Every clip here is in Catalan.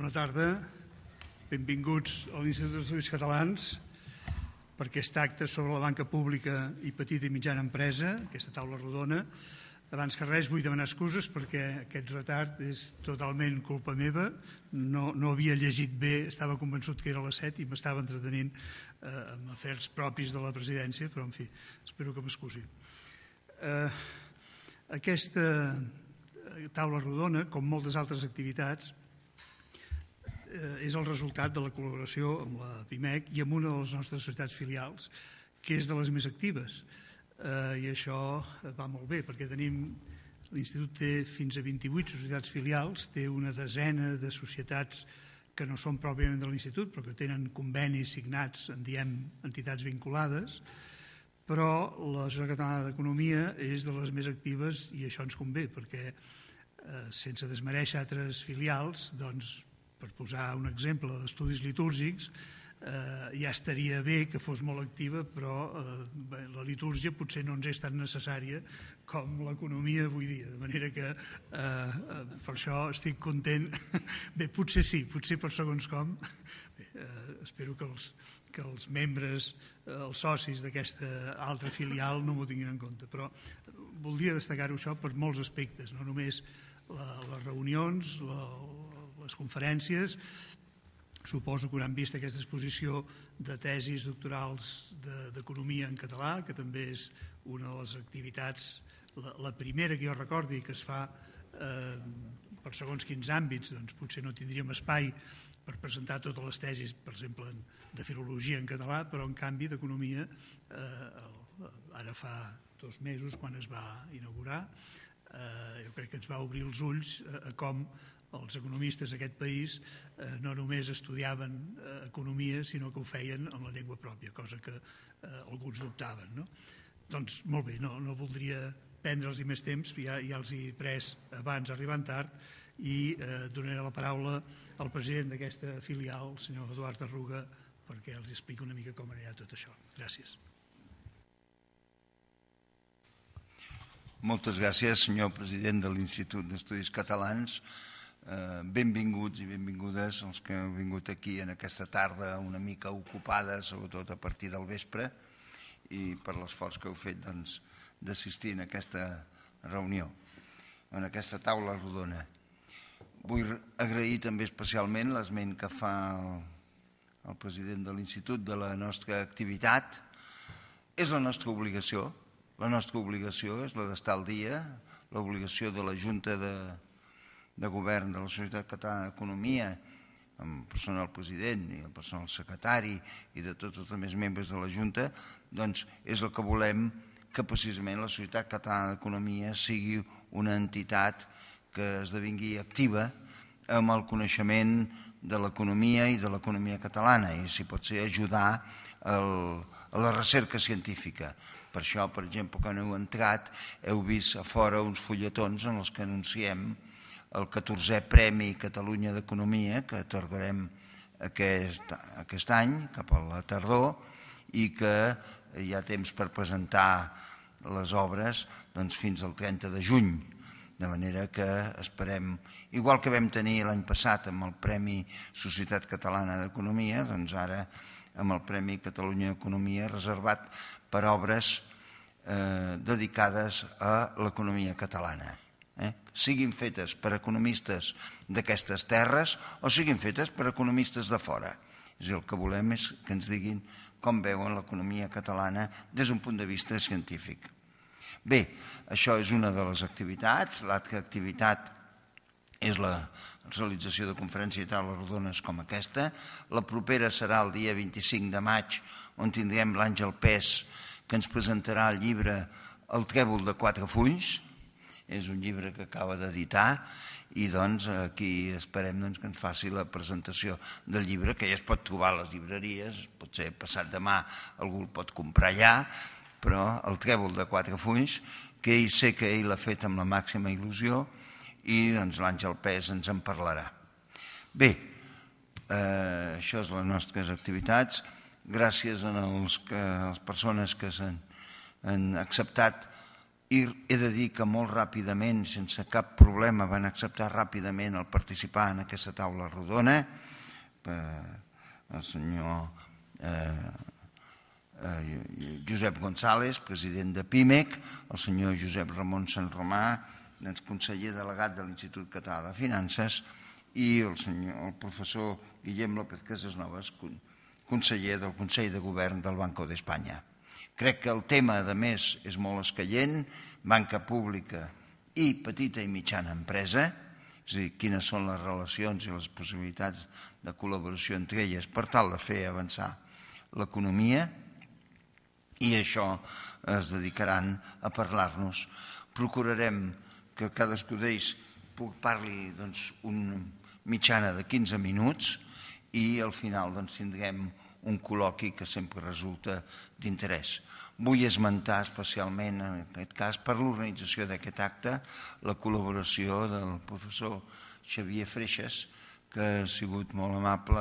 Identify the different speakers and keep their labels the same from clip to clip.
Speaker 1: Bona tarda. Benvinguts a l'Institut d'Estudis Catalans per aquest acte sobre la banca pública i petita i mitjana empresa, aquesta taula rodona. Abans que res vull demanar excuses perquè aquest retard és totalment culpa meva. No havia llegit bé, estava convençut que era a les 7 i m'estava entretenint amb afers propis de la presidència, però en fi, espero que m'excusi. Aquesta taula rodona, com moltes altres activitats, és el resultat de la col·laboració amb la PIMEC i amb una de les nostres societats filials, que és de les més actives. I això va molt bé, perquè l'Institut té fins a 28 societats filials, té una desena de societats que no són pròpiament de l'Institut, però que tenen convenis signats, en diem entitats vinculades, però la Societat Catalana d'Economia és de les més actives i això ens convé, perquè sense desmereixer altres filials, doncs, per posar un exemple d'estudis litúrgics, ja estaria bé que fos molt activa, però la litúrgia potser no ens és tan necessària com l'economia avui dia, de manera que per això estic content. Bé, potser sí, potser per segons com. Espero que els membres, els socis d'aquesta altra filial no m'ho tinguin en compte, però voldria destacar-ho això per molts aspectes, no només les reunions, les conferències. Suposo que hauran vist aquesta exposició de tesis doctorals d'economia en català, que també és una de les activitats, la primera que jo recordi que es fa per segons quins àmbits. Doncs potser no tindríem espai per presentar totes les tesis, per exemple, de filologia en català, però en canvi d'economia, ara fa 2 mesos, quan es va inaugurar, jo crec que ens va obrir els ulls a com els economistes d'aquest país no només estudiaven economia, sinó que ho feien en la llengua pròpia, cosa que alguns dubtaven. Doncs molt bé, no voldria prendre'ls més temps, ja els he pres abans arribant tard, i donaré la paraula al president d'aquesta filial, el senyor Eduard Arruga, perquè els expliqui una mica com anirà tot això. Gràcies.
Speaker 2: Moltes gràcies, senyor president de l'Institut d'Estudis Catalans. Benvinguts i benvingudes els que heu vingut aquí en aquesta tarda una mica ocupada, sobretot a partir del vespre, i per l'esforç que heu fet d'assistir en aquesta reunió, en aquesta taula rodona. Vull agrair també especialment l'esment que fa el president de l'Institut de la nostra activitat. És la nostra obligació. La nostra obligació és la d'estar al dia, l'obligació de la Junta de Govern de la Societat Catalana d'Economia, en persona del president i en persona del secretari i de tots els altres membres de la Junta, doncs és el que volem, que precisament la Societat Catalana d'Economia sigui una entitat que esdevingui activa amb el coneixement de l'economia i de l'economia catalana, i si pot ser ajudar a la recerca científica. Per això, per exemple, quan heu entrat, heu vist a fora uns fulletons en els que anunciem el 14è Premi Catalunya d'Economia que atorgarem aquest any, cap a la tardor, i que hi ha temps per presentar les obres fins al 30 de juny. De manera que esperem, igual que vam tenir l'any passat amb el Premi Societat Catalana d'Economia, doncs ara amb el Premi Catalunya d'Economia reservat per obres dedicades a l'economia catalana. Siguin fetes per economistes d'aquestes terres o siguin fetes per economistes de fora. El que volem és que ens diguin com veuen l'economia catalana des d'un punt de vista científic. Bé, això és una de les activitats. L'altra activitat és la realització de conferències i taules rodones com aquesta. La propera serà el dia 25 de maig, on tindrem l'Àngel Pes, que ens presentarà el llibre El trèvol de 4 fulls. És un llibre que acaba d'editar i aquí esperem que ens faci la presentació del llibre, que ja es pot trobar a les llibreries, potser passat demà algú el pot comprar allà, però el trèvol de 4 fulls, que ell sé que ell l'ha fet amb la màxima il·lusió, i l'Àngel Pes ens en parlarà. Bé, això és les nostres activitats. Gràcies a les persones que s'han acceptat I he de dir que molt ràpidament, sense cap problema, van acceptar ràpidament el participar en aquesta taula rodona. El senyor Josep González, president de PIMEC, el senyor Josep Ramon Sanromà, conseller delegat de l'Institut Català de Finances, i el professor Guillem López Casasnovas, conseller del Consell de Govern del Banco d'Espanya. Crec que el tema, a més, és molt escaient, banca pública i petita i mitjana empresa, és a dir, quines són les relacions i les possibilitats de col·laboració entre elles per tal de fer avançar l'economia, i això es dedicaran a parlar-nos. Procurarem que cadascú d'ells parli una mitjana de 15 minuts i al final tindrem un col·loqui que sempre resulta d'interès. Vull esmentar especialment, en aquest cas, per l'organització d'aquest acte, la col·laboració del professor Xavier Freixas, que ha sigut molt amable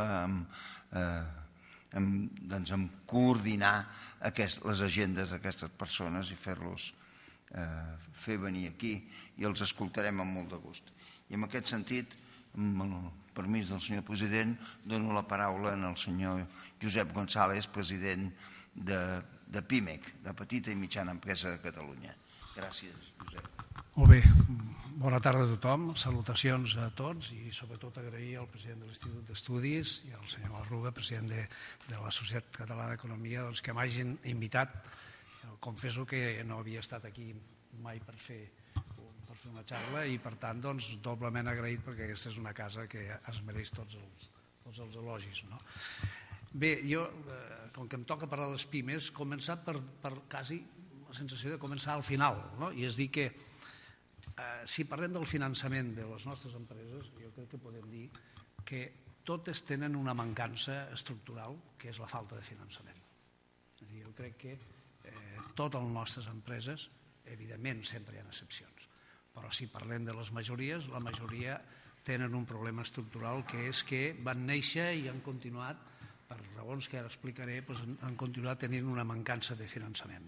Speaker 2: en coordinar les agendes d'aquestes persones i fer-los fer venir aquí, i els escoltarem amb molt de gust. I en aquest sentit, amb el permís del senyor president, dono la paraula al senyor Josep González, president de PIMEC, de Petita i Mitjana Empresa de Catalunya. Gràcies, Josep.
Speaker 3: Molt bé, bona tarda a tothom, salutacions a tots i sobretot agrair al president de l'Institut d'Estudis i al senyor Arruga, president de la Societat Catalana d'Economia, que m'hagin invitat. Confesso que no havia estat aquí mai per fer una xarra i per tant doblement agraït perquè aquesta és una casa que es mereix tots els elogis. Bé, jo, com que em toca parlar de les pimes, he començat per quasi la sensació de començar al final, i és dir que si parlem del finançament de les nostres empreses, jo crec que podem dir que totes tenen una mancança estructural, que és la falta de finançament. Jo crec que totes les nostres empreses, evidentment sempre hi ha excepcions, però si parlem de les majories, la majoria tenen un problema estructural, que és que van néixer i han continuat, per raons que ara explicaré, han continuat tenint una mancança de finançament.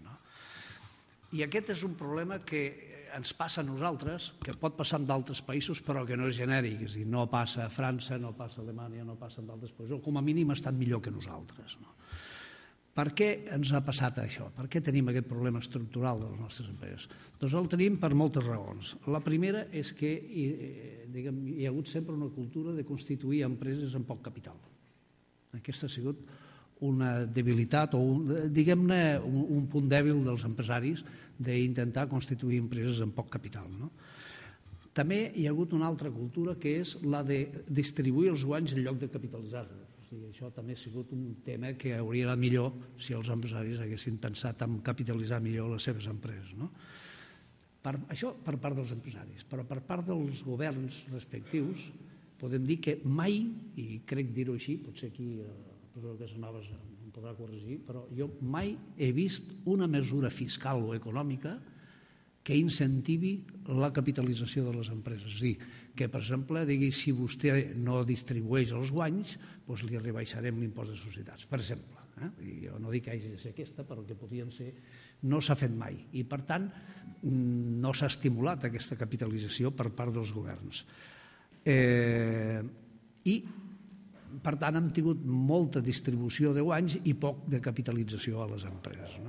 Speaker 3: I aquest és un problema que ens passa a nosaltres, que pot passar en d'altres països, però que no és genèric, és a dir, no passa a França, no passa a Alemanya, no passa en d'altres països, com a mínim estan millor que nosaltres. Per què ens ha passat això? Per què tenim aquest problema estructural de les nostres empreses? Doncs el tenim per moltes raons. La primera és que hi ha hagut sempre una cultura de constituir empreses amb poc capital. Aquesta ha sigut una debilitat o, diguem-ne, un punt dèbil dels empresaris d'intentar constituir empreses amb poc capital. També hi ha hagut una altra cultura que és la de distribuir els guanys en lloc de capitalitzar-los. Això també ha sigut un tema que hauria anat millor si els empresaris haguessin pensat en capitalitzar millor les seves empreses. Això per part dels empresaris, però per part dels governs respectius podem dir que mai, i crec dir-ho així, potser aquí el professor Casanovas em podrà corregir, però jo mai he vist una mesura fiscal o econòmica que incentivi la capitalització de les empreses. És a dir, que, per exemple, digui si vostè no distribueix els guanys, doncs li rebaixarem l'impost de societats, per exemple. Jo no dic que hagi de ser aquesta, però que podien ser, no s'ha fet mai. I, per tant, no s'ha estimulat aquesta capitalització per part dels governs. I, per tant, hem tingut molta distribució de guanys i poc de capitalització a les empreses.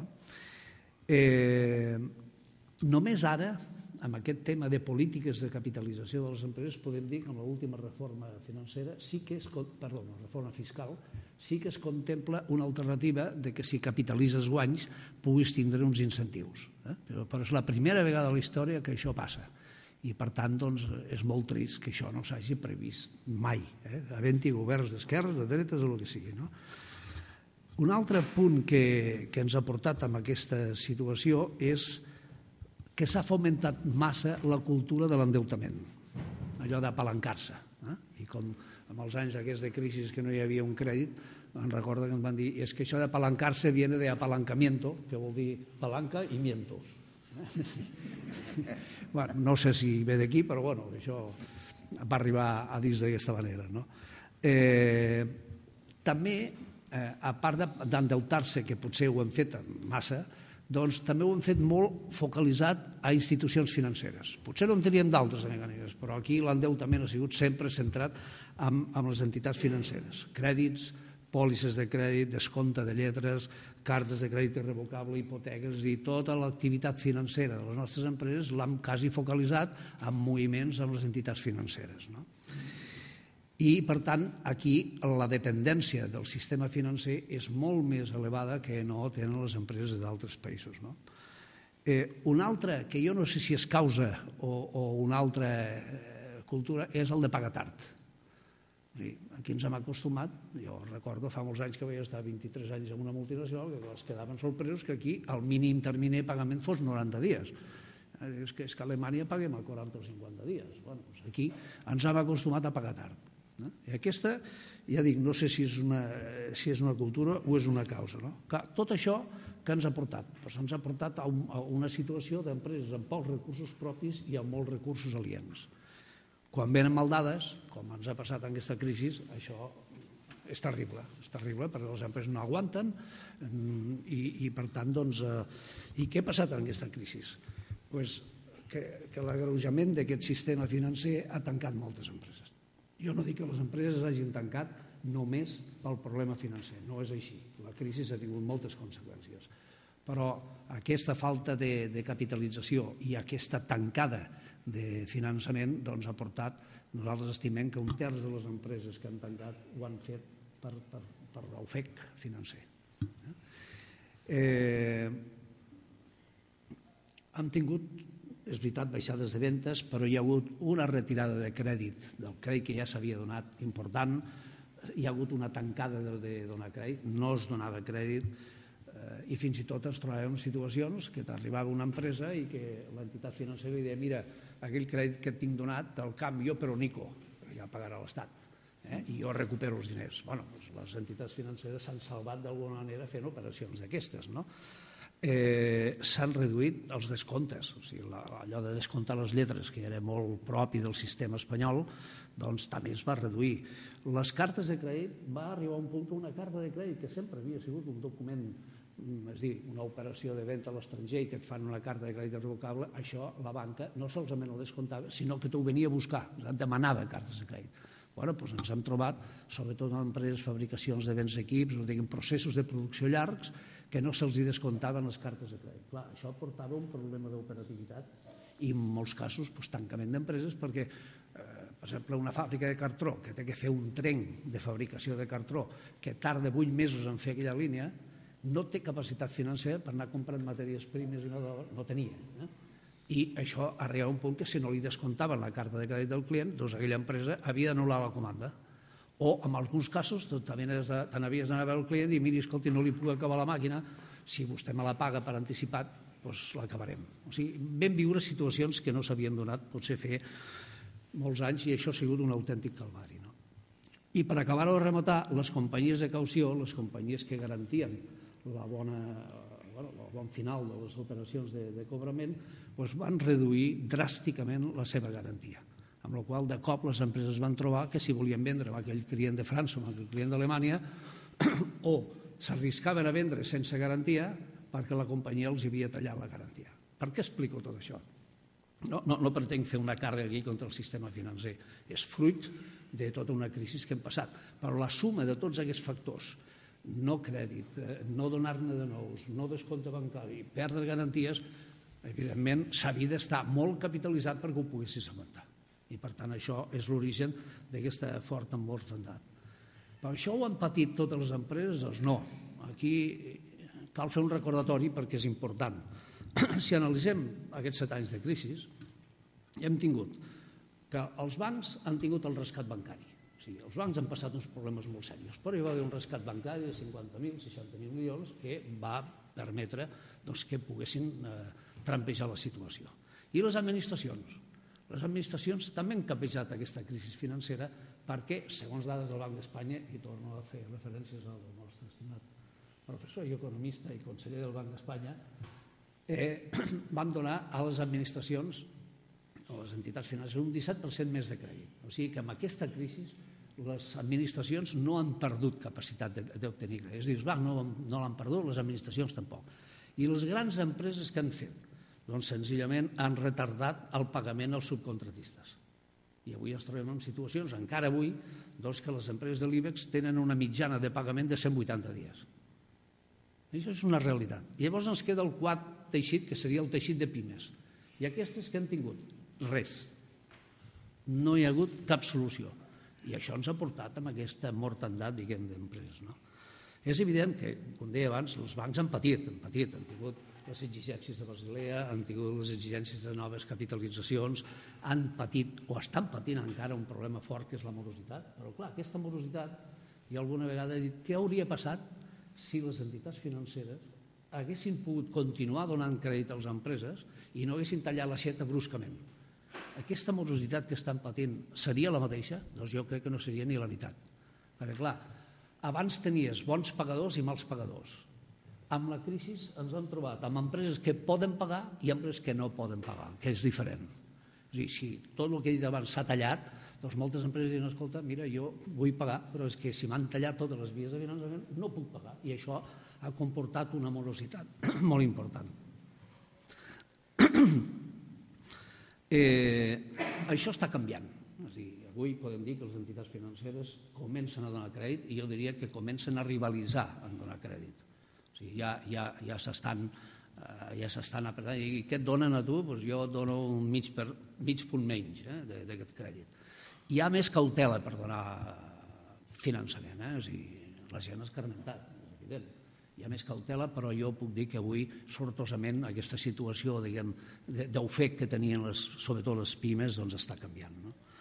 Speaker 3: Només ara, amb aquest tema de polítiques de capitalització de les empreses, podem dir que amb l'última reforma financera, la reforma fiscal, sí que es contempla una alternativa de que si capitalitzes guanys puguis tindre uns incentius. Però és la primera vegada a la història que això passa. I, per tant, és molt trist que això no s'hagi previst mai, havent-hi governs d'esquerres, de dretes o el que sigui. Un altre punt que ens ha portat a aquesta situació és que s'ha fomentat massa la cultura de l'endeutament, allò d'apalancar-se. I com en els anys aquests de crisi que no hi havia un crèdit, em recorda que ens van dir és que això d'apalancar-se viene de apalancamiento, que vol dir palanca i miento. No sé si ve d'aquí, però això va arribar a dins d'aquesta manera. També, a part d'endeutar-se, que potser ho hem fet massa, doncs també ho hem fet molt focalitzat a institucions financeres. Potser no en teníem d'altres mecanismes, però aquí l'endeutament ha sigut sempre centrat en les entitats financeres. Crèdits, pòlisses de crèdit, descompte de lletres, cartes de crèdit irrevocable, hipoteques, és a dir, tota l'activitat financera de les nostres empreses l'hem quasi focalitzat en moviments amb les entitats financeres. I, per tant, aquí la dependència del sistema financer és molt més elevada que no tenen les empreses d'altres països. Una altra, que jo no sé si és causa o una altra cultura, és el de pagar tard. Aquí ens hem acostumat, jo recordo fa molts anys que vaig estar 23 anys en una multinacional que es quedaven sorpresos que aquí el mínim termini de pagament fos 90 dies. És que a Alemanya paguem a 40 o 50 dies. Aquí ens hem acostumat a pagar tard. I aquesta, ja dic, no sé si és una cultura o és una causa. Tot això que ens ha portat? Ens ha portat a una situació d'empreses amb pocs recursos propis i amb molts recursos aliens. Quan venen mal dades, com ens ha passat en aquesta crisi, això és terrible perquè les empreses no aguanten i per tant, doncs, i què ha passat en aquesta crisi? Que l'agreujament d'aquest sistema financer ha tancat moltes empreses. Jo no dic que les empreses hagin tancat només pel problema financer, no és així. La crisi ha tingut moltes conseqüències. Però aquesta falta de capitalització i aquesta tancada de finançament ha portat, nosaltres estimem que un terç de les empreses que han tancat ho han fet per l'ofec financer. Hem tingut, és veritat, baixades de ventes, però hi ha hagut una retirada de crèdit, del crèdit que ja s'havia donat important, hi ha hagut una tancada de donar crèdit, no es donava crèdit i fins i tot ens trobàvem en situacions que t'arribava una empresa i que l'entitat financera li deia mira, aquell crèdit que et tinc donat te'l canvio però Nico, ja pagarà l'Estat i jo recupero els diners. Les entitats financeres s'han salvat d'alguna manera fent operacions d'aquestes, no? S'han reduït els descomptes, allò de descomptar les lletres, que era molt propi del sistema espanyol, doncs també es va reduir. Les cartes de crèdit, va arribar a un punt que una carta de crèdit, que sempre havia sigut un document, és a dir, una operació de venda a l'estranger i que et fan una carta de crèdit irrevocable, això la banca no solament ho descomptava, sinó que t'ho venia a buscar, et demanava cartes de crèdit. Doncs ens hem trobat, sobretot en empreses, fabricacions de béns equips, o diguem processos de producció llargs, que no se'ls descomptaven les cartes de crèdit. Clar, això portava un problema d'operativitat i en molts casos tancament d'empreses perquè, per exemple, una fàbrica de cartró que té que fer un trenc de fabricació de cartró que tarda 8 mesos en fer aquella línia, no té capacitat financera per anar comprant matèries primes i no tenia. I això arriba a un punt que si no li descomptaven la carta de crèdit del client, doncs aquella empresa havia d'anul·lar la comanda. O, en alguns casos, també te n'havies d'anar a veure el client i dir, miri, escolti, no li puc acabar la màquina, si vostè me la paga per anticipat, doncs l'acabarem. O sigui, vam viure situacions que no s'havien donat, potser fer molts anys, i això ha sigut un autèntic calvari. I per acabar-ho de rematar, les companyies de caució, les companyies que garantien el bon final de les operacions de cobrament, van reduir dràsticament la seva garantia. Amb la qual de cop les empreses van trobar que si volien vendre a aquell client de França o a aquell client d'Alemanya o s'arriscaven a vendre sense garantia perquè la companyia els havia tallat la garantia. Per què explico tot això? No pretenc fer una càrrega aquí contra el sistema financer. És fruit de tota una crisi que hem passat. Però la suma de tots aquests factors, no crèdit, no donar-ne de nous, no descompte bancari, perdre garanties, evidentment s'havia d'estar molt capitalitzat perquè ho poguessis aguantar. I, per tant, això és l'origen d'aquesta forta mortalitat. Però això ho han patit totes les empreses? Doncs no. Aquí cal fer un recordatori perquè és important. Si analitzem aquests 7 anys de crisi, hem tingut que els bancs han tingut el rescat bancari. O sigui, els bancs han passat uns problemes molt serios, però hi va haver un rescat bancari de 50.000, 60.000 milions que va permetre que poguessin trampejar la situació. I les administracions? Les administracions també han capejat aquesta crisi financera perquè, segons dades del Banc d'Espanya, i torno a fer referències al nostre estimat professor i economista i conseller del Banc d'Espanya, van donar a les administracions, a les entitats financeres, un 17% més de crèdit. O sigui que amb aquesta crisi les administracions no han perdut capacitat d'obtenir crèdit. És a dir, els bancs no l'han perdut, les administracions tampoc. I les grans empreses que han fet? Doncs senzillament han retardat el pagament als subcontratistes. I avui ens trobem en situacions, encara avui, que les empreses de l'IBEX tenen una mitjana de pagament de 180 dies. Això és una realitat. I llavors ens queda el quart teixit, que seria el teixit de pimes. I aquestes que han tingut? Res. No hi ha hagut cap solució. I això ens ha portat amb aquesta mortandat, diguem, d'empreses. És evident que, com deia abans, els bancs han patit, han tingut les exigències de Basilea, han tingut les exigències de noves capitalitzacions, han patit o estan patint encara un problema fort que és la morositat. Però clar, aquesta morositat, jo alguna vegada he dit, què hauria passat si les entitats financeres haguessin pogut continuar donant crèdit a les empreses i no haguessin tallat l'aixeta bruscament? Aquesta morositat que estan patint seria la mateixa? Doncs jo crec que no seria ni la meitat. Perquè clar, abans tenies bons pagadors i mals pagadors. Amb la crisi ens hem trobat amb empreses que poden pagar i empreses que no poden pagar, que és diferent. És a dir, si tot el que he dit abans s'ha tallat, doncs moltes empreses diuen, escolta, mira, jo vull pagar, però és que si m'han tallat totes les vies de finançament no puc pagar. I això ha comportat una morositat molt important. Això està canviant. És a dir, avui podem dir que les entitats financeres comencen a donar crèdit i jo diria que comencen a rivalitzar en donar crèdit. O sigui, ja s'estan apretant. I què et donen a tu? Doncs jo et dono un mig punt menys d'aquest crèdit. Hi ha més cautela per donar finançament. O sigui, la gent ha escarmentat, és evident. Hi ha més cautela, però jo puc dir que avui, sortosament, aquesta situació d'ofec que tenien sobretot les pimes doncs està canviant.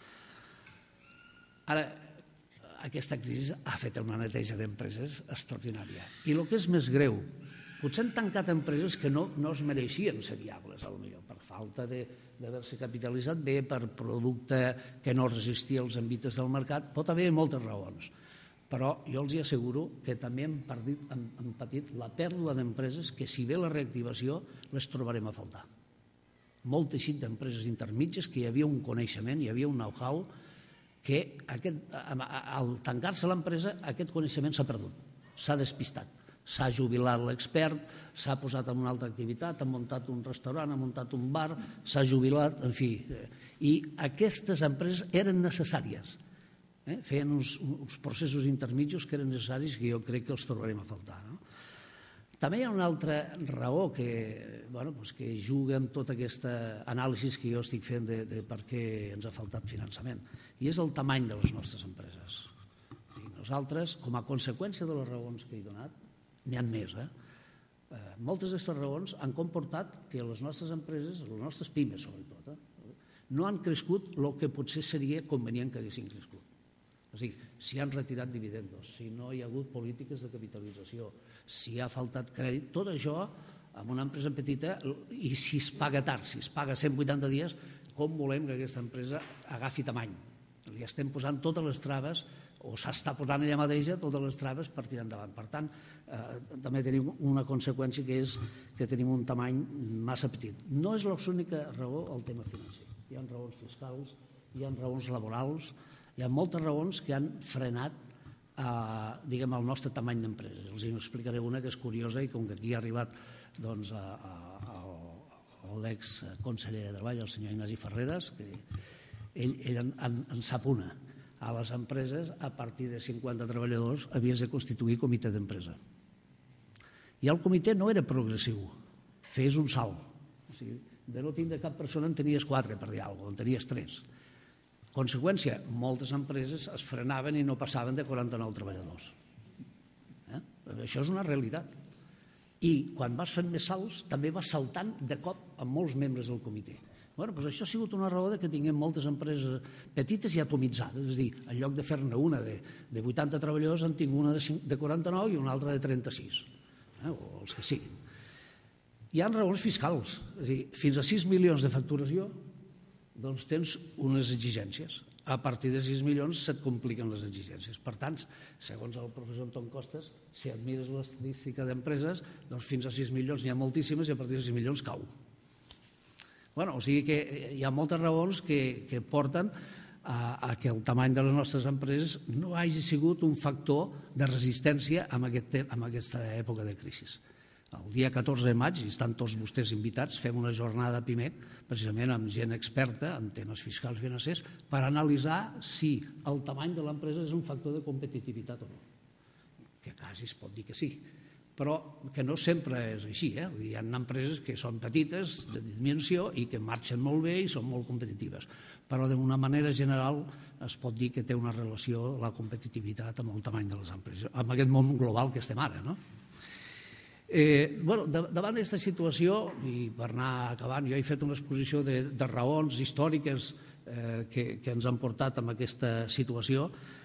Speaker 3: Ara, aquesta crisi ha fet una neteja d'empreses extraordinària. I el que és més greu, potser han tancat empreses que no es mereixien ser viables, potser per falta d'haver-se capitalitzat bé, per producte que no resistia als envites del mercat. Pot haver moltes raons, però jo els asseguro que també han patit la pèrdua d'empreses que, si ve la reactivació, les trobarem a faltar. Molt teixit d'empreses intermitges que hi havia un coneixement, hi havia un know-how, que al tancar-se l'empresa aquest coneixement s'ha perdut, s'ha despistat, s'ha jubilat l'expert, s'ha posat en una altra activitat, ha muntat un restaurant, ha muntat un bar, s'ha jubilat, en fi. I aquestes empreses eren necessàries, feien uns processos intermitjos que eren necessaris que jo crec que els trobarem a faltar. També hi ha una altra raó que juga amb tota aquesta anàlisi que jo estic fent de per què ens ha faltat finançament, i és el tamany de les nostres empreses. Nosaltres, com a conseqüència de les raons que he donat, n'hi ha més. Moltes d'aquestes raons han comportat que les nostres empreses, les nostres pimes sobretot, no han crescut el que potser seria convenient que haguessin crescut. O sigui, si han retirat dividendos, si no hi ha hagut polítiques de capitalització, si ha faltat crèdit, tot això amb una empresa petita, i si es paga tard, si es paga 180 dies, com volem que aquesta empresa agafi tamany? Li estem posant totes les traves, o s'està posant ella mateixa totes les traves per tirar endavant. Per tant, també tenim una conseqüència que és que tenim un tamany massa petit. No és l'única raó el tema financer. Hi ha raons fiscals, hi ha raons laborals, hi ha moltes raons que han frenat el nostre tamany d'empreses. Els explicaré una que és curiosa i com que aquí ha arribat l'exconseller de Treball, el senyor Ignasi Ferreras, que ell en sap una. A les empreses, a partir de 50 treballadors, havies de constituir comitè d'empresa. I el comitè no era progressiu, feies un salt. O sigui, de no tindre cap persona en tenies 4, per dir alguna cosa, en tenies 3. Conseqüència, moltes empreses es frenaven i no passaven de 49 treballadors. Això és una realitat. I quan vas fent més salts, també vas saltant de cop amb molts membres del comitè. Això ha sigut una raó que tinguem moltes empreses petites i atomitzades. És a dir, en lloc de fer-ne una de 80 treballadors, en tinc una de 49 i una altra de 36, o els que siguin. Hi ha raons fiscals. És a dir, fins a 6 milions de facturació, doncs tens unes exigències. A partir de 6 milions se't compliquen les exigències. Per tant, segons el professor Anton Costas, si admires l'estadística d'empreses, doncs fins a 6 milions n'hi ha moltíssimes i a partir de 6 milions cau. O sigui que hi ha moltes raons que porten a que el tamany de les nostres empreses no hagi sigut un factor de resistència en aquesta època de crisi. El dia 14 de maig, i estan tots vostès invitats, fem una jornada a PIMEC, precisament amb gent experta en temes fiscals i financers, per analitzar si el tamany de l'empresa és un factor de competitivitat o no. Que quasi es pot dir que sí, però que no sempre és així. Hi ha empreses que són petites, de dimensió, i que marxen molt bé i són molt competitives. Però d'una manera general es pot dir que té una relació la competitivitat amb el tamany de les empreses, amb aquest món global que estem ara, no? Davant d'aquesta situació, i per anar acabant, jo he fet una exposició de raons històriques que ens han portat a aquesta situació.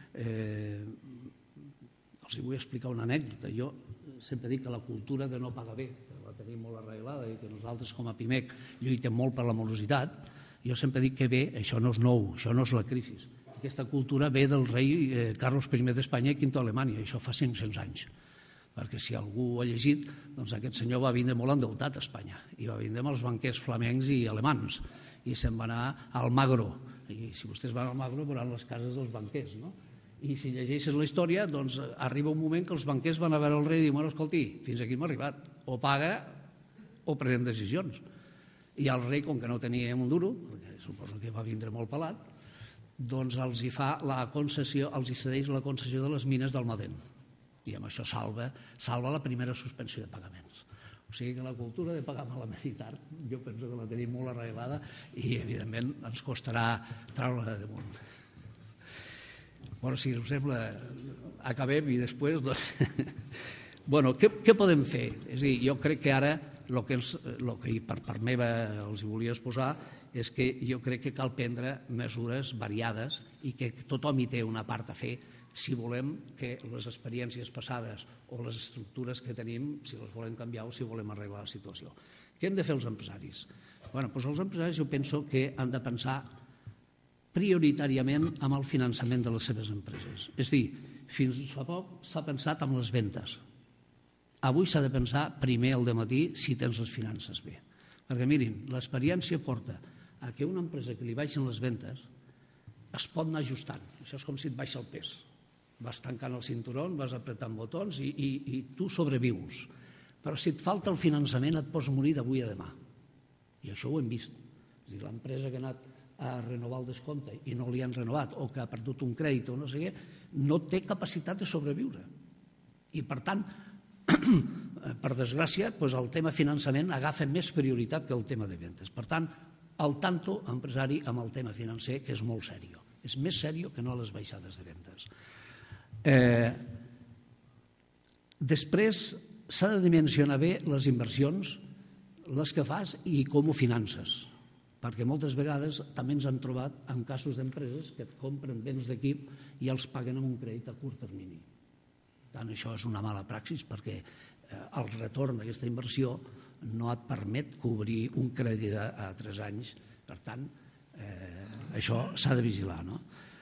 Speaker 3: Els vull explicar una anècdota. Jo sempre dic que la cultura de no pagar bé, que la tenim molt arreglada i que nosaltres com a PIMEC lluitem molt per la morositat, jo sempre dic que bé, això no és nou, això no és la crisi. Aquesta cultura ve del rei Carlos I d'Espanya i V d'Alemanya, això fa 500 anys. Perquè si algú ho ha llegit, doncs aquest senyor va vindre molt endeutat a Espanya i va vindre amb els banquers flamencs i alemans i se'n va anar al Magro. I si vostès van al Magro veuran les cases dels banquers, no? I si llegeixes la història, doncs arriba un moment que els banquers van a veure el rei i diuen: escolti, fins aquí hem arribat, o paga o prenem decisions. I el rei, com que no tenia un duro, perquè suposo que va vindre molt pelat, doncs els hi fa la concessió, els hi cedeix la concessió de les mines d'Almadén. I amb això salva la primera suspensió de pagaments. O sigui que la cultura de pagar malament i tard, jo penso que la tenim molt arreglada i, evidentment, ens costarà treure-la de damunt. Si us sembla, acabem i després... Què podem fer? És a dir, jo crec que ara el que per part meva els volia exposar és que jo crec que cal prendre mesures variades i que tothom hi té una part a fer si volem que les experiències passades o les estructures que tenim, si les volem canviar o si volem arreglar la situació. Què hem de fer els empresaris? Els empresaris jo penso que han de pensar prioritàriament en el finançament de les seves empreses. És a dir, fins fa poc s'ha pensat en les ventes. Avui s'ha de pensar primer al dematí si tens les finances bé. Perquè mirin, l'experiència porta a que una empresa que li baixen les ventes es pot anar ajustant. Això és com si et baixa el pes. Vas tancant el cinturó, vas apretant botons i tu sobrevius. Però si et falta el finançament et pots morir d'avui a demà. I això ho hem vist. És a dir, l'empresa que ha anat a renovar el descompte i no li han renovat o que ha perdut un crèdit o no sé què, no té capacitat de sobreviure. I per tant, per desgràcia, el tema finançament agafa més prioritat que el tema de ventes. Per tant, al tanto empresari amb el tema financer, que és molt seriós. És més seriós que no les baixades de ventes. Després s'ha de dimensionar bé les inversions, les que fas i com ho finances, perquè moltes vegades també ens han trobat en casos d'empreses que et compren béns d'equip i els paguen amb un crèdit a curt termini. Tant això és una mala praxis perquè el retorn d'aquesta inversió no et permet cobrir un crèdit a 3 anys. Per tant, això s'ha de vigilar, no?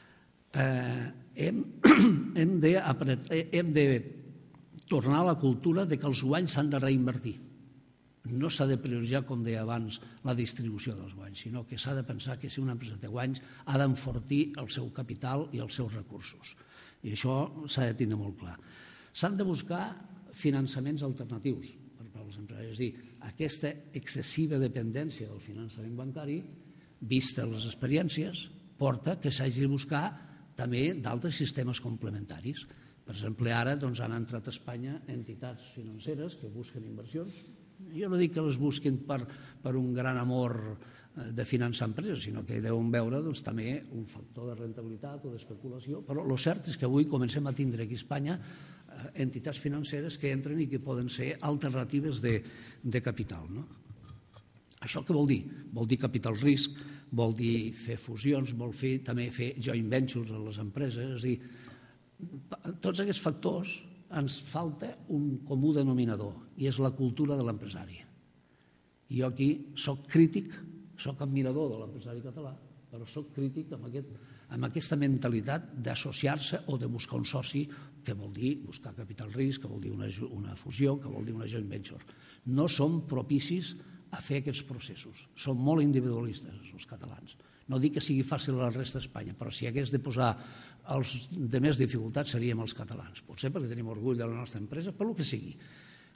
Speaker 3: Hem de tornar a la cultura que els guanys s'han de reinvertir. No s'ha de prioritzar, com deia abans, la distribució dels guanys, sinó que s'ha de pensar que si una empresa té guanys ha d'enfortir el seu capital i els seus recursos. I això s'ha de tindre molt clar. S'han de buscar finançaments alternatius per als empresaris. És a dir, aquesta excessiva dependència del finançament bancari, vista les experiències, porta que s'hagi de buscar també d'altres sistemes complementaris. Per exemple, ara han entrat a Espanya entitats financeres que busquen inversions. Jo no dic que les busquin per un gran amor de finançar empreses, sinó que deuen veure també un factor de rentabilitat o d'especulació, però el cert és que avui comencem a tindre aquí a Espanya entitats financeres que entren i que poden ser alternatives de capital. Això què vol dir? Vol dir capital risc, vol dir fer fusions, vol també fer joint ventures a les empreses. És a dir, tots aquests factors ens falta un comú denominador i és la cultura de l'empresari. Jo aquí soc crític, soc admirador de l'empresari català, però soc crític amb aquesta mentalitat d'associar-se o de buscar un soci, que vol dir buscar capital risc, que vol dir una fusió, que vol dir una joint venture. No som propicis a fer aquests processos. Som molt individualistes, els catalans. No dic que sigui fàcil a la resta d'Espanya, però si hagués de posar els de més dificultats seríem els catalans. Potser perquè tenim orgull de la nostra empresa, per el que sigui.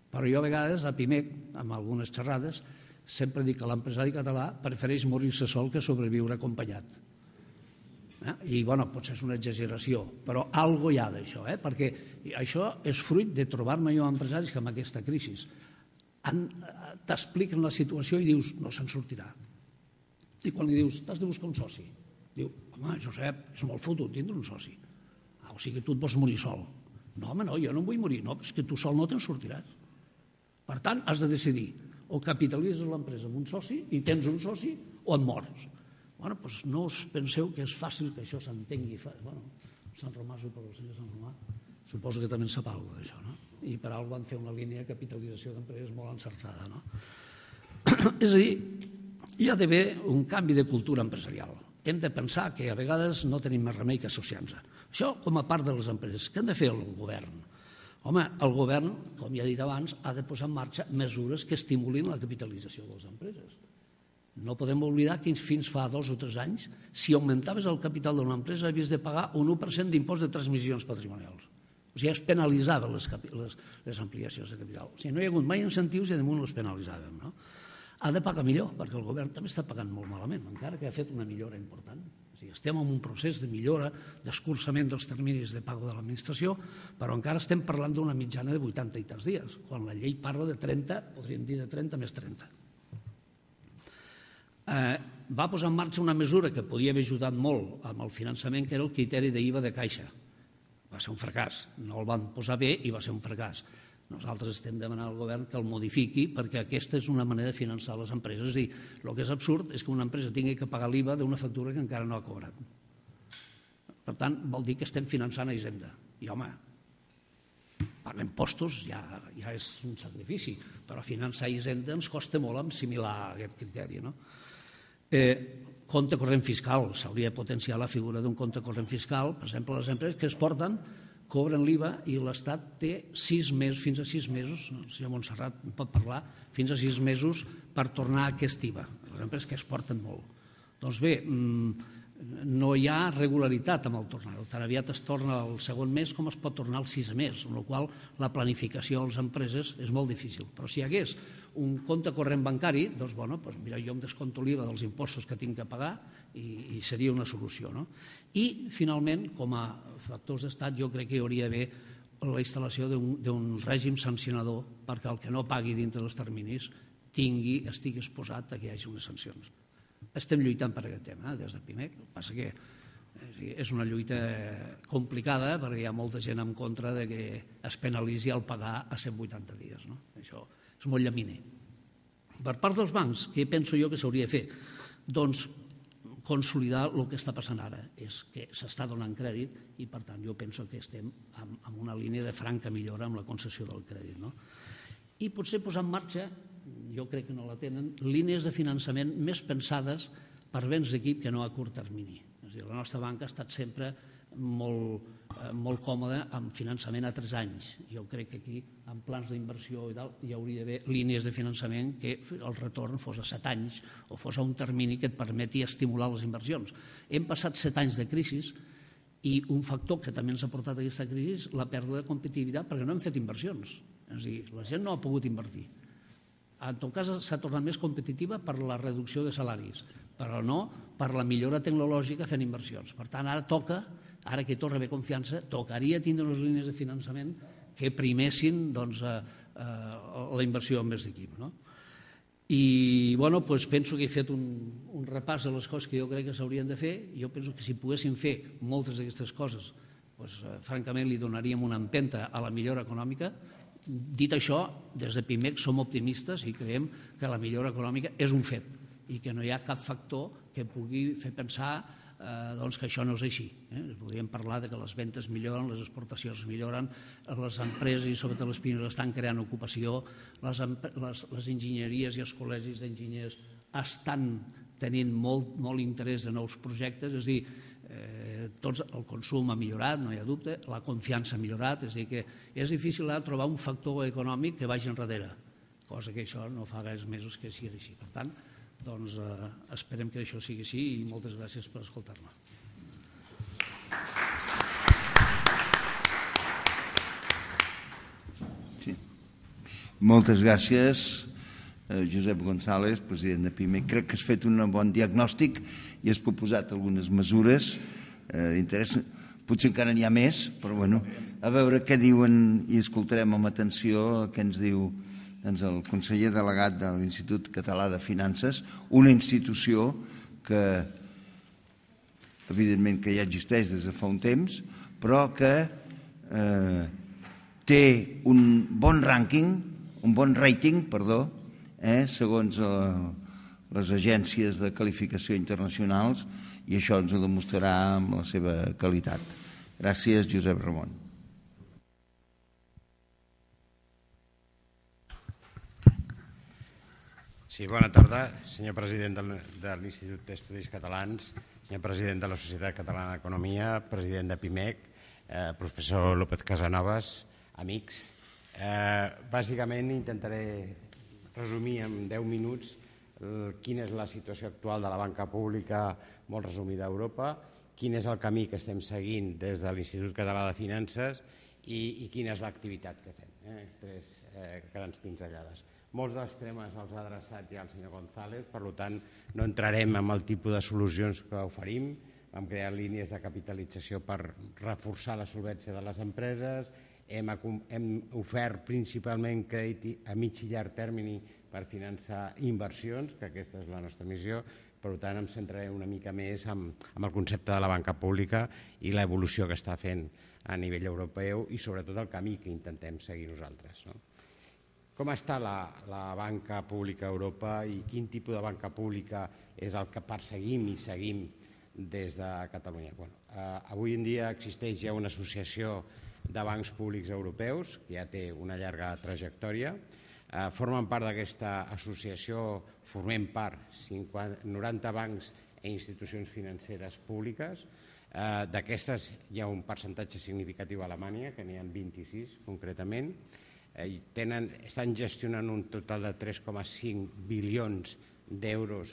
Speaker 3: Però jo a vegades a PIMEC, amb algunes xerrades, sempre dic que l'empresari català prefereix morir-se sol que sobreviure acompanyat. I potser és una exageració, però alguna hi ha d'això, perquè això és fruit de trobar-me jo empresaris que amb aquesta crisi t'expliquen la situació i dius no se'n sortirà. I quan li dius t'has de buscar un soci, diu home Josep, és molt fotut tindre un soci, o sigui que tu et vols morir sol. No home no, jo no em vull morir, no, és que tu sol no te'n sortiràs. Per tant has de decidir, o capitalitzes l'empresa amb un soci i tens un soci o et mors. Doncs no us penseu que és fàcil que això s'entengui. Sant Romà, suposo, el senyor Sant Romà, suposo que també en sap alguna cosa d'això, no? I per alguna van fer una línia de capitalització d'empreses molt encertada, no? És a dir, hi ha d'haver un canvi de cultura empresarial. Hem de pensar que a vegades no tenim més remei que associar-nos. Això com a part de les empreses. Què han de fer el govern? Home, el govern, com ja he dit abans, ha de posar en marxa mesures que estimulin la capitalització de les empreses. No podem oblidar que fins fa 2 o 3 anys, si augmentaves el capital d'una empresa, havies de pagar un 1% d'impost de transmissions patrimonials. O sigui, es penalitzaven les ampliacions de capital. O sigui, no hi ha hagut mai incentius i damunt les penalitzàvem. Ha de pagar millor, perquè el govern també està pagant molt malament, encara que ha fet una millora important. O sigui, estem en un procés de millora, d'escurçament dels terminis de pago de l'administració, però encara estem parlant d'una mitjana de 80 i tants dies, quan la llei parla de 30, podríem dir de 30 més 30. Va posar en marxa una mesura que podia haver ajudat molt amb el finançament, que era el criteri d'IVA de caixa. Va ser un fracàs, no el van posar bé i va ser un fracàs. Nosaltres estem demanant al govern que el modifiqui perquè aquesta és una manera de finançar les empreses. És a dir, el que és absurd és que una empresa tingui que pagar l'IVA d'una factura que encara no ha cobrat. Per tant, vol dir que estem finançant a Hisenda. I home, pagar impostos ja és un sacrifici, però finançar a Hisenda ens costa molt assimilar aquest criteri, no? Compte corrent fiscal, s'hauria de potenciar la figura d'un compte corrent fiscal. Per exemple, les empreses que exporten cobren l'IVA i l'Estat té 6 mesos, fins a 6 mesos, el senyor Montserrat en pot parlar, fins a 6 mesos per tornar aquest IVA, les empreses que exporten molt. Doncs bé, no hi ha regularitat amb el tornar-ho, tan aviat es torna el segon mes com es pot tornar el 6è mes, amb la qual cosa la planificació de les empreses és molt difícil. Però si hi hagués un compte corrent bancari, doncs mira, jo em descompto l'IVA dels impostos que tinc que pagar i seria una solució, no? I, finalment, com a factors d'estat, jo crec que hi hauria d'haver la instal·lació d'un règim sancionador perquè el que no pagui dintre dels terminis estigui exposat a que hi hagi unes sancions. Estem lluitant per aquest tema des de PIMEC, el que passa que és una lluita complicada perquè hi ha molta gent en contra que es penalitzi el pagar a 180 dies. Això és molt llaminer. Per part dels bancs, què penso jo que s'hauria de fer? Doncs consolidar el que està passant ara, és que s'està donant crèdit i per tant jo penso que estem en una línia de franca millora amb la concessió del crèdit. I potser posar en marxa, jo crec que no la tenen, línies de finançament més pensades per béns d'equip que no a curt termini. És a dir, la nostra banca ha estat sempre molt còmoda amb finançament a 3 anys. Jo crec que aquí, en plans d'inversió i tal, hi hauria d'haver línies de finançament que el retorn fos a 7 anys o fos a un termini que et permeti estimular les inversions. Hem passat 7 anys de crisi i un factor que també ens ha portat a aquesta crisi és la pèrdua de competitivitat perquè no hem fet inversions. És a dir, la gent no ha pogut invertir. En tot cas, s'ha tornat més competitiva per la reducció de salaris, però no per la millora tecnològica fent inversions. Per tant, ara toca, ara que torna a haver confiança, tocaria tindre unes línies de finançament que primessin la inversió en més d'equip. I penso que he fet un repàs de les coses que jo crec que s'haurien de fer. Jo penso que si poguéssim fer moltes d'aquestes coses, francament li donaríem una empenta a la millora econòmica. Dit això, des de PIMEC som optimistes i creiem que la millora econòmica és un fet i que no hi ha cap factor que pugui fer pensar que això no és així. Podríem parlar que les ventes milloren, les exportacions milloren, les empreses i sobretot les pimes estan creant ocupació, les enginyeries i els col·legis d'enginyers estan tenint molt interès de nous projectes, és a dir, el consum ha millorat, no hi ha dubte, la confiança ha millorat, és a dir que és difícil trobar un factor econòmic que vagi enrere, cosa que això no fa gaires mesos que sigui així. Per tant, esperem que això sigui així i moltes gràcies per escoltar-me.
Speaker 2: Moltes gràcies, Josep González, president de PIMEC. Crec que has fet un bon diagnòstic i has proposat algunes mesures d'interès. Potser encara n'hi ha més, però bueno, a veure què diuen i escoltarem amb atenció què ens diu el conseller delegat de l'Institut Català de Finances, una institució que evidentment que ja existeix des de fa un temps, però que té un bon rànquing, un bon rating, segons les agències de qualificació internacionals, i això ens ho demostrarà amb la seva qualitat. Gràcies, Josep Ramon.
Speaker 4: Sí, bona tarda, senyor president de l'Institut d'Estudis Catalans, senyor president de la Societat Catalana d'Economia, president de PIMEC, professor López Casanovas, amics. Bàsicament intentaré resumir en 10 minuts quina és la situació actual de la banca pública molt resumida a Europa, quin és el camí que estem seguint des de l'Institut Català de Finances i quina és l'activitat que fem. Tres grans pinzellades. Molts dels temes els ha adreçat ja el senyor González, per tant no entrarem en el tipus de solucions que oferim. Vam crear línies de capitalització per reforçar la solvència de les empreses, hem ofert principalment crèdit a mig i llarg termini per finançar inversions, que aquesta és la nostra missió. Per tant, em centraré una mica més en el concepte de la banca pública i l'evolució que està fent a nivell europeu i sobretot el camí que intentem seguir nosaltres. Com està la banca pública a Europa i quin tipus de banca pública és el que perseguim i seguim des de Catalunya? Avui en dia existeix ja una associació de bancs públics europeus que ja té una llarga trajectòria. Formen part d'aquesta associació, formem part 90 bancs i institucions financeres públiques. D'aquestes hi ha un percentatge significatiu a Alemanya, que n'hi ha 26 concretament. Estan gestionant un total de 3,5 bilions d'euros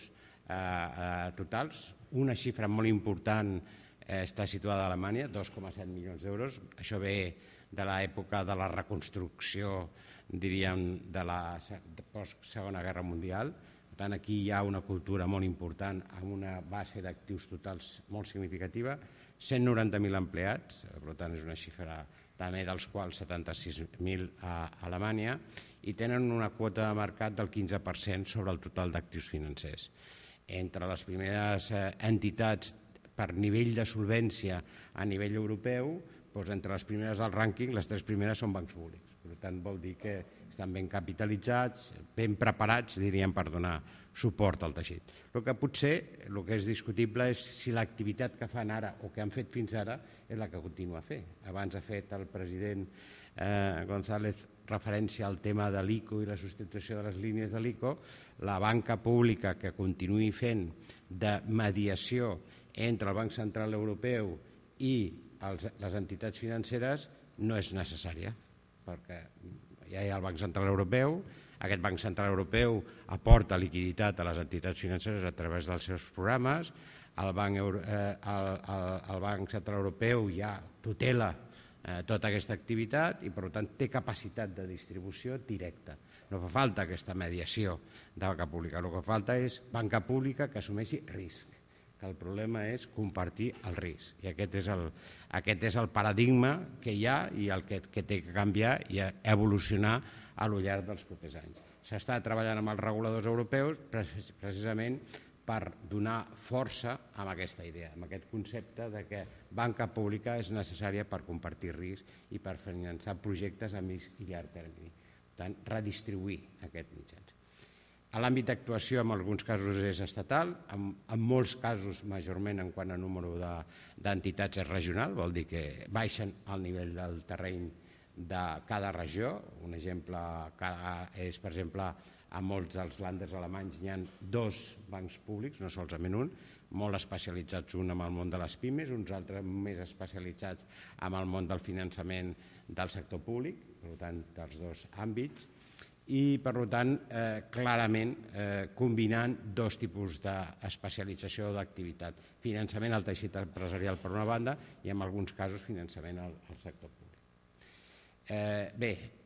Speaker 4: totals. Una xifra molt important està situada a Alemanya, 2,7 milions d'euros. Això ve de l'època de la reconstrucció, diríem, de la post-Segona Guerra Mundial. Per tant, aquí hi ha una cultura molt important amb una base d'actius totals molt significativa. 190.000 empleats, per tant, és una xifra també dels quals 76.000 a Alemanya, i tenen una quota de mercat del 15% sobre el total d'actius financers. Entre les primeres entitats per nivell de solvència a nivell europeu, entre les primeres del rànquing, les 3 primeres són bancs públics. Per tant, vol dir que estan ben capitalitzats, ben preparats, diríem, per donar suport al teixit. El que potser, el que és discutible és si l'activitat que fan ara o que han fet fins ara és la que continua a fer. Abans ha fet el president González referència al tema de l'ICO i la substitució de les línies de l'ICO. La banca pública que continuï fent de mediació entre el Banc Central Europeu i les entitats financeres no és necessària, perquè ja hi ha el Banc Central Europeu. Aquest Banc Central Europeu aporta liquiditat a les entitats financeres a través dels seus programes. El Banc Central Europeu ja tutela tota aquesta activitat i, per tant, té capacitat de distribució directa. No fa falta aquesta mediació de banca pública. El que falta és banca pública que assumeixi risc, que el problema és compartir el risc. I aquest és el paradigma que hi ha i el que té que canviar i evolucionar a lo llarg dels propers anys. S'està treballant amb els reguladors europeus precisament per donar força a aquesta idea, a aquest concepte de que banca pública és necessària per compartir risc i per finançar projectes a mig i llarg termini. Per tant, redistribuir aquests mitjans. L'àmbit d'actuació en alguns casos és estatal, en molts casos, majorment en quant a número d'entitats és regional, vol dir que baixen al nivell del terreny de cada regió. Un exemple és, per exemple, a molts dels lànders alemanys hi ha 2 bancs públics, no solament un, molt especialitzats, un amb el món de les pimes, uns altres més especialitzats amb el món del finançament del sector públic, per tant, dels 2 àmbits, i, per tant, clarament combinant 2 tipus d'especialització o d'activitat. Finançament al teixit empresarial, per una banda, i en alguns casos finançament al sector públic. Bé,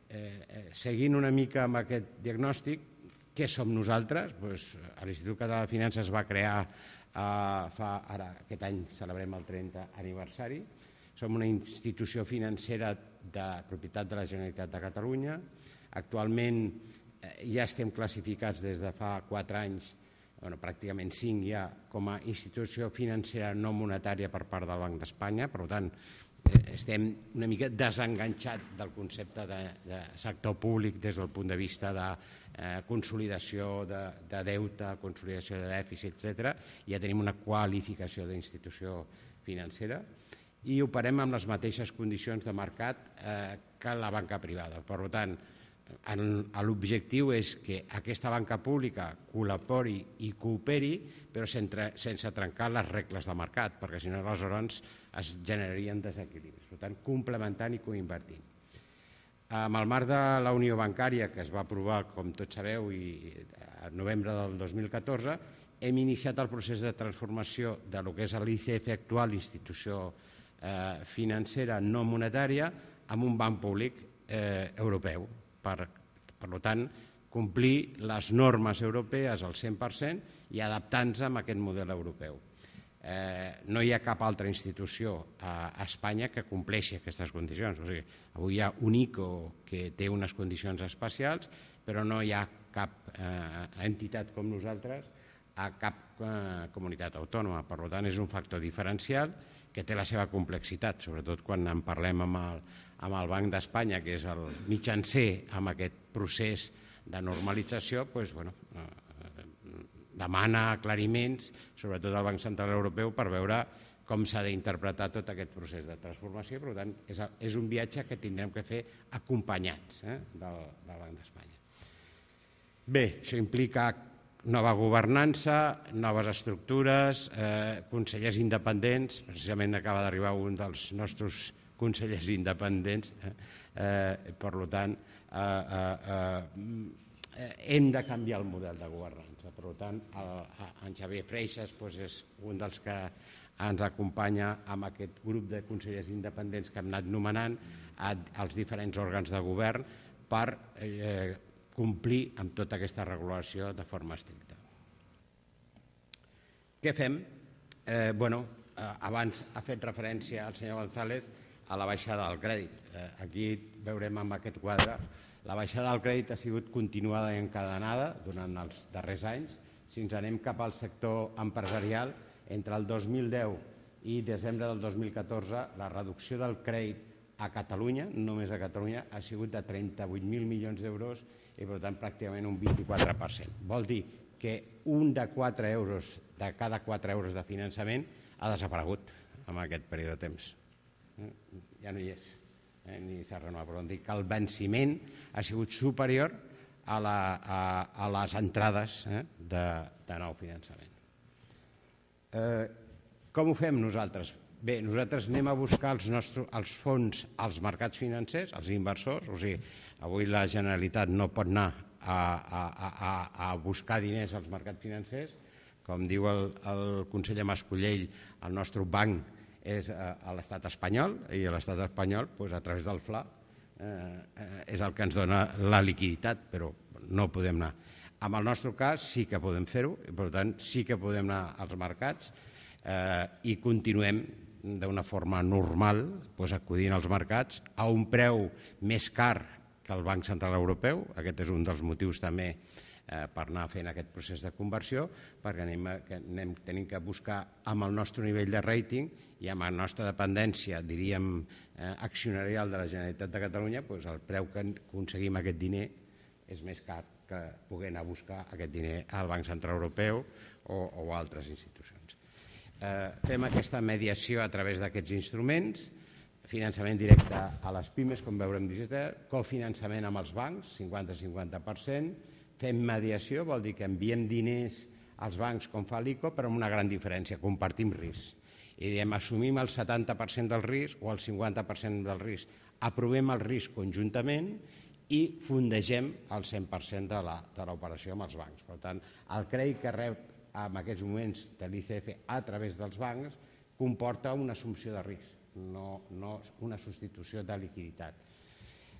Speaker 4: seguint una mica amb aquest diagnòstic, què som nosaltres? L'Institut Català de Finances va crear ara, aquest any celebrem el 30 aniversari. Som una institució financera de propietat de la Generalitat de Catalunya. Actualment ja estem classificats des de fa 4 anys, pràcticament 5 ja, com a institució financera no monetària per part del Banc d'Espanya. Per tant, estem una mica desenganxats del concepte de sector públic des del punt de vista de consolidació de deute, consolidació de dèficit, etc. Ja tenim una qualificació d'institució financera i operem amb les mateixes condicions de mercat que la banca privada. Per tant, l'objectiu és que aquesta banca pública col·labori i cooperi, però sense trencar les regles de mercat, perquè si no aleshores es generarien desequilibris. Per tant, complementant i coinvertint. Amb el marc de la Unió Bancària, que es va aprovar, com tots sabeu, el novembre del 2014, hem iniciat el procés de transformació del que és l'ICF actual, l'institució financera no monetària, amb un banc públic europeu. Per tant, complir les normes europees al 100% i adaptant-se a aquest model europeu. No hi ha cap altra institució a Espanya que compleixi aquestes condicions. Avui hi ha un ICO que té unes condicions especials, però no hi ha cap entitat com nosaltres a cap comunitat autònoma. Per tant, és un factor diferencial que té la seva complexitat, sobretot quan en parlem amb el Banc d'Espanya, que és el mitjancer amb aquest procés de normalització, demana aclariments, sobretot al Banc Central Europeu, per veure com s'ha d'interpretar tot aquest procés de transformació. Per tant, és un viatge que tindrem que fer acompanyats del Banc d'Espanya. Bé, això implica nova governança, noves estructures, consellers independents. Precisament acaba d'arribar un dels nostres consellers independents. Per tant, hem de canviar el model de governança. Per tant, en Xavier Freixas és un dels que ens acompanya amb aquest grup de consellers independents que hem anat nomenant als diferents òrgans de govern per complir amb tota aquesta regulació de forma estricta. Què fem? Abans ha fet referència el senyor González a la baixada del crèdit. Aquí veurem amb aquest quadre la baixada del crèdit ha sigut continuada i encadenada durant els darrers anys. Si ens anem cap al sector empresarial, entre el 2010 i desembre del 2014, la reducció del crèdit a Catalunya, només a Catalunya, ha sigut de 38.000 milions d'euros i, per tant, pràcticament un 24%. Vol dir que un de 4 euros de cada 4 euros de finançament ha desaparegut en aquest període de temps. Ja no hi és, ni s'ha renovat. Però vol dir que el venciment ha sigut superior a les entrades de nou finançament. Com ho fem nosaltres? Bé, nosaltres anem a buscar els fons als mercats financers, als inversors. Avui la Generalitat no pot anar a buscar diners als mercats financers. Com diu el conseller Mascolell, el nostre banc és a l'estat espanyol i l'estat espanyol, a través del FLA, és el que ens dona la liquiditat, però no podem anar. En el nostre cas sí que podem fer-ho, i per tant sí que podem anar als mercats i continuem d'una forma normal acudint als mercats a un preu més car que el Banc Central Europeu. Aquest és un dels motius també per anar fent aquest procés de conversió, perquè tenim que buscar amb el nostre nivell de rating i amb la nostra dependència, diríem, accionarial de la Generalitat de Catalunya, el preu que aconseguim aquest diner és més car que poder anar a buscar aquest diner al Banc Central Europeu o a altres institucions. Fem aquesta mediació a través d'aquests instruments, finançament directe a les pimes, com veurem, cofinançament amb els bancs, 50-50%, fem mediació, vol dir que enviem diners als bancs com fa l'ICO, però amb una gran diferència, compartim risc. I diem, assumim el 70% del risc o el 50% del risc. Aprovem el risc conjuntament i fundegem el 100% de l'operació amb els bancs. Per tant, el crèdit que rep en aquests moments de l'ICF a través dels bancs comporta una assumpció de risc, no una substitució de liquiditat.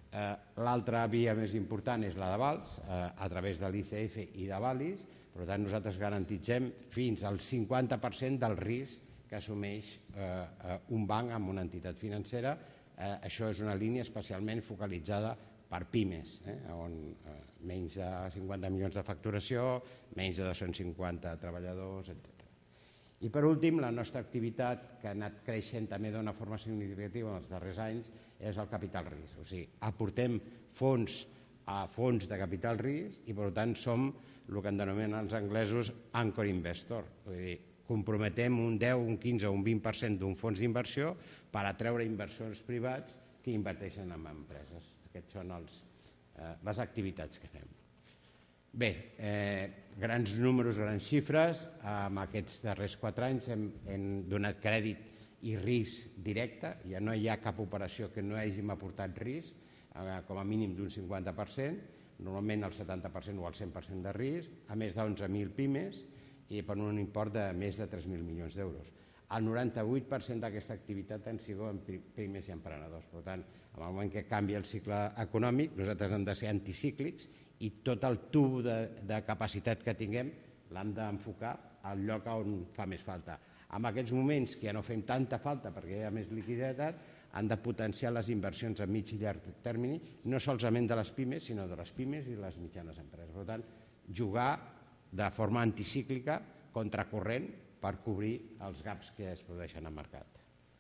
Speaker 4: L'altra via més important és la d'avals, a través de l'ICF i d'avalis. Per tant, nosaltres garantitzem fins al 50% del risc que assumeix un banc amb una entitat financera. Això és una línia especialment focalitzada per pimes, on menys de 50 milions de facturació, menys de 250 treballadors, etc. I per últim, la nostra activitat, que ha anat creixent també d'una forma significativa en els darrers anys, és el capital risc. O sigui, aportem fons a fons de capital risc i, per tant, som el que en denominen els anglesos anchor investor. Vull dir, comprometem un 10, un 15 o un 20% d'un fons d'inversió per atreure inversors privats que inverteixen en empreses. Aquests són les activitats que fem. Bé, grans números, grans xifres. En aquests darrers 4 anys hem donat crèdit i risc directe. Ja no hi ha cap operació que no hàgim aportat risc, com a mínim d'un 50%, normalment el 70% o el 100% de risc, a més d'11.000 pimes i per un import de més de 3.000 milions d'euros. El 98% d'aquesta activitat han sigut pimes i emprenedors. Per tant, en el moment que canvia el cicle econòmic, nosaltres hem de ser anticíclics i tot el tub de capacitat que tinguem l'hem d'enfocar al lloc on fa més falta. En aquests moments que ja no fem tanta falta perquè hi ha més liquiditat, han de potenciar les inversions a mig i llarg termini, no solament de les pimes, sinó de les pimes i les mitjanes empreses. Per tant, jugar de forma anticíclica, contracorrent, per cobrir els gaps que es produeixen al mercat.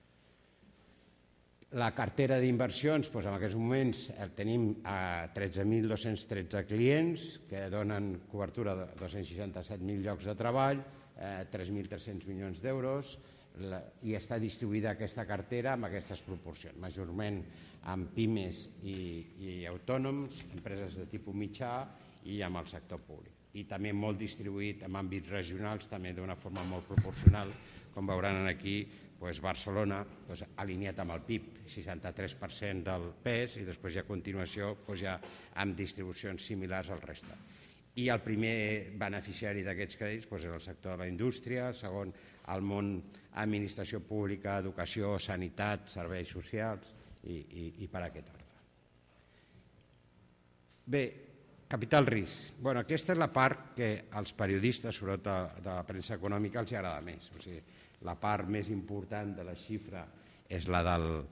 Speaker 4: La cartera d'inversions, en aquests moments tenim 13.213 clients que donen cobertura de 267.000 llocs de treball, 3.300 milions d'euros, i està distribuïda aquesta cartera amb aquestes proporcions, majorment amb pimes i autònoms, empreses de tipus mitjà i amb el sector públic. I també molt distribuït en àmbits regionals, també d'una forma molt proporcional, com veuran aquí, Barcelona alineat amb el PIB, 63% del pes, i després a continuació ja amb distribucions similars al resta. I el primer beneficiari d'aquests crèdits és el sector de la indústria, el segon el món administració pública, educació, sanitat, serveis socials i per aquest ordre. Bé, capital risc. Aquesta és la part que als periodistes, sobretot de la premsa econòmica, els agrada més. O sigui, la part més important de la xifra és la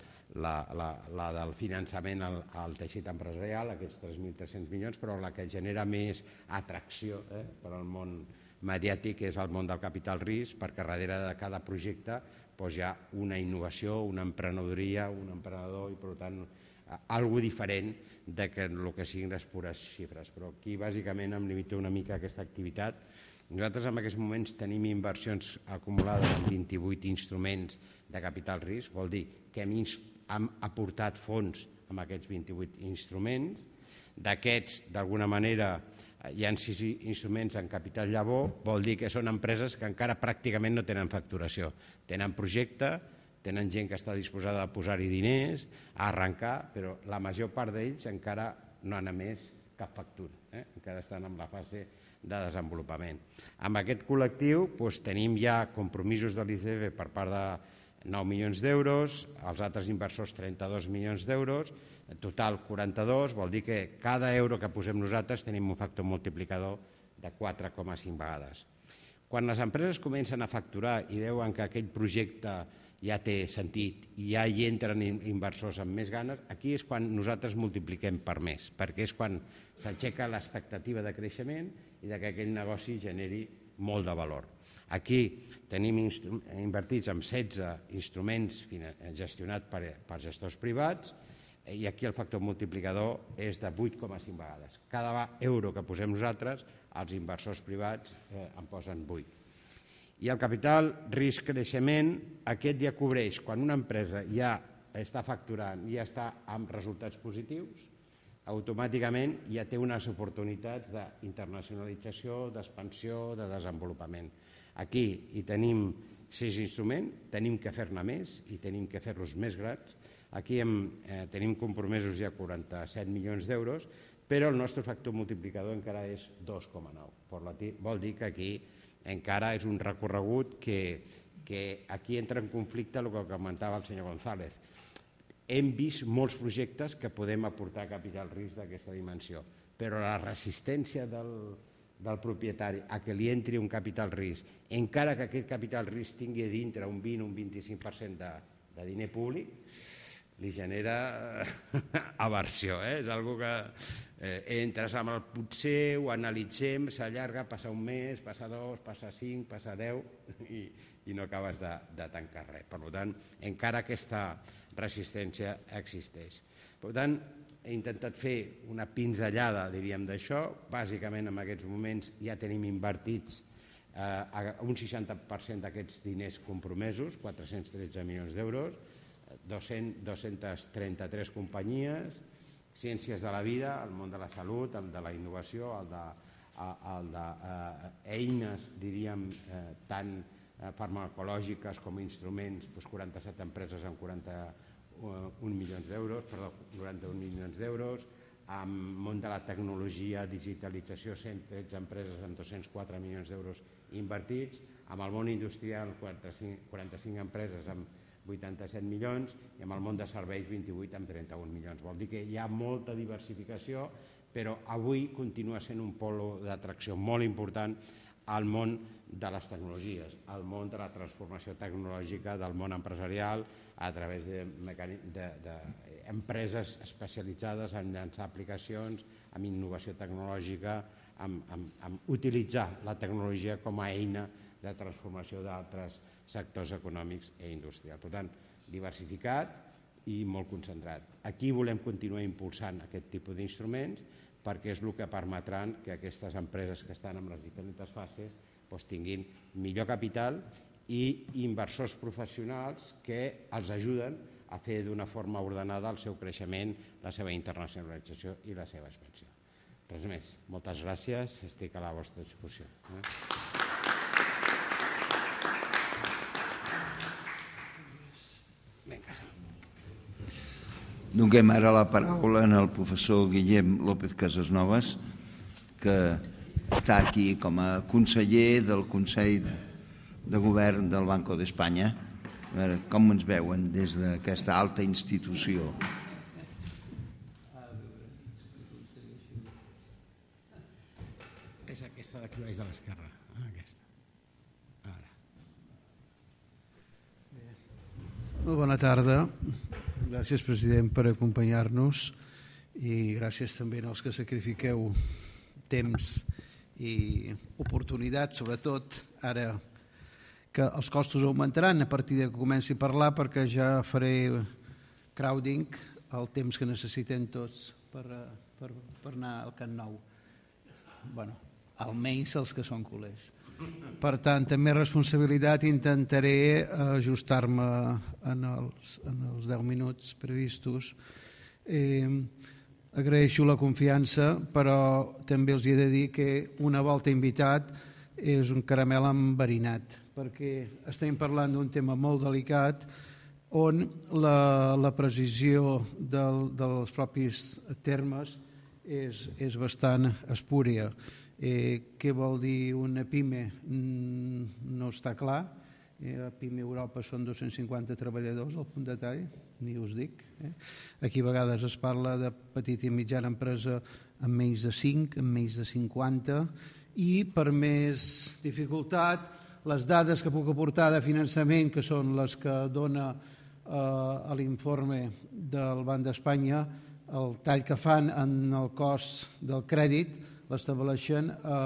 Speaker 4: del finançament al teixit empresarial, aquests 3.300 milions, però la que genera més atracció per al món mediàtic és el món del capital risc, perquè darrere de cada projecte hi ha una innovació, una emprenedoria, un emprenedor i, per tant, alguna diferent de el que siguin les pures xifres. Però aquí, bàsicament, em limito una mica a aquesta activitat. Nosaltres, en aquests moments, tenim inversions acumulades en 28 instruments de capital risc, vol dir que hem aportat fons amb aquests 28 instruments. D'aquests, d'alguna manera, hi ha 6 instruments en capital llavor, vol dir que són empreses que encara pràcticament no tenen facturació. Tenen projecte, tenen gent que està disposada a posar-hi diners, a arrencar, però la major part d'ells encara no han emès cap factura, encara estan en la fase de desenvolupament. Amb aquest col·lectiu tenim ja compromisos de l'ICF per part de 9 milions d'euros, els altres inversors 32 milions d'euros, en total 42, vol dir que cada euro que posem nosaltres tenim un factor multiplicador de 4,5 vegades. Quan les empreses comencen a facturar i veuen que aquell projecte ja té sentit i ja hi entren inversors amb més ganes, aquí és quan nosaltres multipliquem per més, perquè és quan s'aixeca l'expectativa de creixement i que aquell negoci generi molt de valor. Aquí tenim invertits en 16 instruments gestionats per gestors privats i aquí el factor multiplicador és de 8,5 vegades. Cada euro que posem nosaltres, els inversors privats en posen 8. I el capital risc creixement, aquest ja cobreix quan una empresa ja està facturant i ja està amb resultats positius, automàticament ja té unes oportunitats d'internacionalització, d'expansió, de desenvolupament. Aquí hi tenim 6 instruments, tenim que fer-ne més i tenim que fer-los més grans. Aquí tenim compromesos ja 47 milions d'euros, però el nostre factor multiplicador encara és 2,9. Vol dir que aquí encara és un recorregut que aquí entra en conflicte el que comentava el senyor González. hem vist molts projectes que podem aportar capital risc d'aquesta dimensió, però la resistència del propietari a que li entri un capital risc, encara que aquest capital risc tingui a dintre un 20 o un 25% de diner públic, li genera aversió. És una cosa que entres amb el potser, ho analitzem, s'allarga, passa un mes, passa 2, passa 5, passa 10 i no acabes de tancar res. Per tant, encara aquesta resistència existeix. Per tant, he intentat fer una pinzellada, diríem, d'això. Bàsicament, en aquests moments ja tenim invertits un 60% d'aquests diners compromesos, 413 milions d'euros, 233 companyies, ciències de la vida, el món de la salut, el de la innovació, el d'eines, diríem, tant farmacològiques com instruments, 47 empreses amb 91 milions d'euros, amb món de la tecnologia, digitalització, 113 empreses amb 204 milions d'euros invertits, amb el món industrial, 45 empreses amb 87 milions i amb el món de serveis 28 amb 31 milions. Vol dir que hi ha molta diversificació, però avui continua sent un polo d'atracció molt important al món de les tecnologies, al món de la transformació tecnològica del món empresarial a través d'empreses especialitzades en llançar aplicacions, amb innovació tecnològica, amb utilitzar la tecnologia com a eina de transformació d'altres sectors econòmics i industrials. Per tant, diversificat i molt concentrat. Aquí volem continuar impulsant aquest tipus d'instruments perquè és el que permetran que aquestes empreses que estan en les diferents fases tinguin millor capital i inversors professionals que els ajuden a fer d'una forma ordenada el seu creixement, la seva internacionalització i la seva expansió. Res més. Moltes gràcies. Estic a la vostra disposició.
Speaker 2: Donem ara la paraula al professor Guillem López Casasnovas, que està aquí com a conseller del Consell de Govern del Banco d'Espanya. A veure, com ens veuen des d'aquesta alta institució?
Speaker 4: És aquesta d'aquí baix de l'esquerra. Aquesta.
Speaker 5: Molt bona tarda. Gràcies, president, per acompanyar-nos i gràcies també als que sacrifiqueu temps i oportunitat, sobretot ara que els costos augmentaran a partir que comenci a parlar, perquè ja faré crowding el temps que necessitem tots per anar al Camp Nou. Bé, almenys els que són culers. Per tant, també responsabilitat, intentaré ajustar-me en els 10 minuts previstos. Agraeixo la confiança, però també els he de dir que una volta invitat és un caramel enverinat, perquè estem parlant d'un tema molt delicat on la precisió dels propis termes és bastant espúria. Què vol dir una PIME? No està clar. La PIME Europa són 250 treballadors, al punt de tall, ni us dic. Aquí a vegades es parla de petita i mitjana empresa amb menys de 5, amb menys de 50, i per més dificultat, les dades que puc aportar de finançament, que són les que dona a l'informe del Banc d'Espanya, el tall que fan en el cost del crèdit, l'estableixen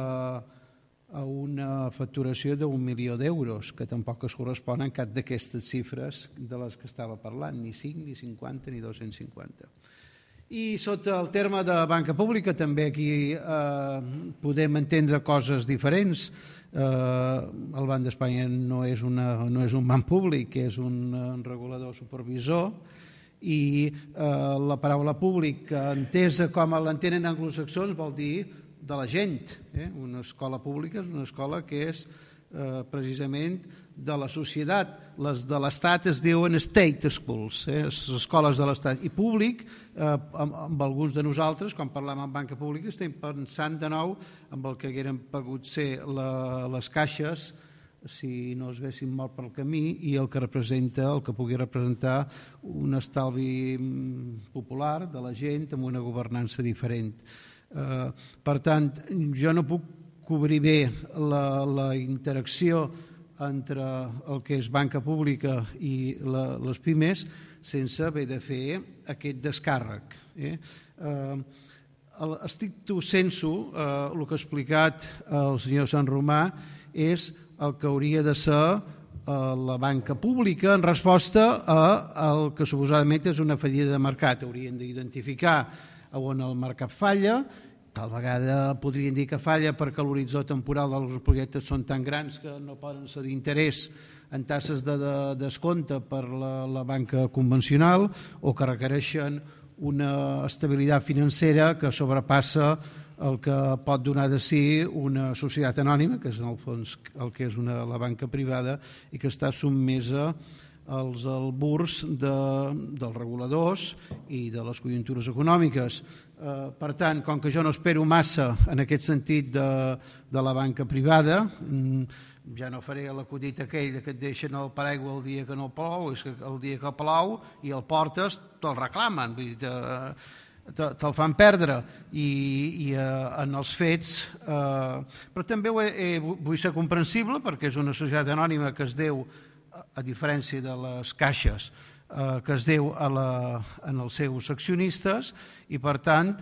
Speaker 5: a una facturació d'1 milió d'euros, que tampoc es corresponen a cap d'aquestes xifres de les que estava parlant, ni 5, ni 50, ni 250. I sota el terme de banca pública també aquí podem entendre coses diferents. El Banc d'Espanya no és un banc públic, és un regulador supervisor, i la paraula públic, entesa com l'entenen anglosaxons, vol dir de la gent. Una escola pública és una escola que és precisament de la societat. Les de l'Estat es diuen state schools, les escoles de l'Estat. I públic, amb alguns de nosaltres, quan parlem en banca pública, estem pensant de nou en el que hagueren pogut ser les caixes si no es vessin molt pel camí, i el que representa, el que pugui representar un estalvi popular de la gent amb una governança diferent. Per tant, jo no puc cobrir bé la interacció entre el que és banca pública i les pimes sense haver de fer aquest descàrrec. Estricto sensu, el que ha explicat el senyor Sant Romà és el que hauria de ser la banca pública en resposta al que suposadament és una fallida de mercat. Haurien d'identificar on el mercat falla, tal vegada podrien dir que falla perquè l'horitzó temporal dels projectes són tan grans que no poden ser d'interès en tasses de descompte per la banca convencional o que requereixen una estabilitat financera que sobrepassa el que pot donar de si una societat anònima, que és en el fons el que és la banca privada i que està sotmesa als alburs dels reguladors i de les conjuntures econòmiques. Per tant, com que jo no espero massa en aquest sentit de la banca privada, ja no faré l'acudit aquell que et deixen el paraigua el dia que no plou, és que el dia que plou i el portes te'l reclamen, vull dir, te'l fan perdre i en els fets, però també vull ser comprensible perquè és una societat anònima que es deu, a diferència de les caixes, que es deu als seus accionistes i per tant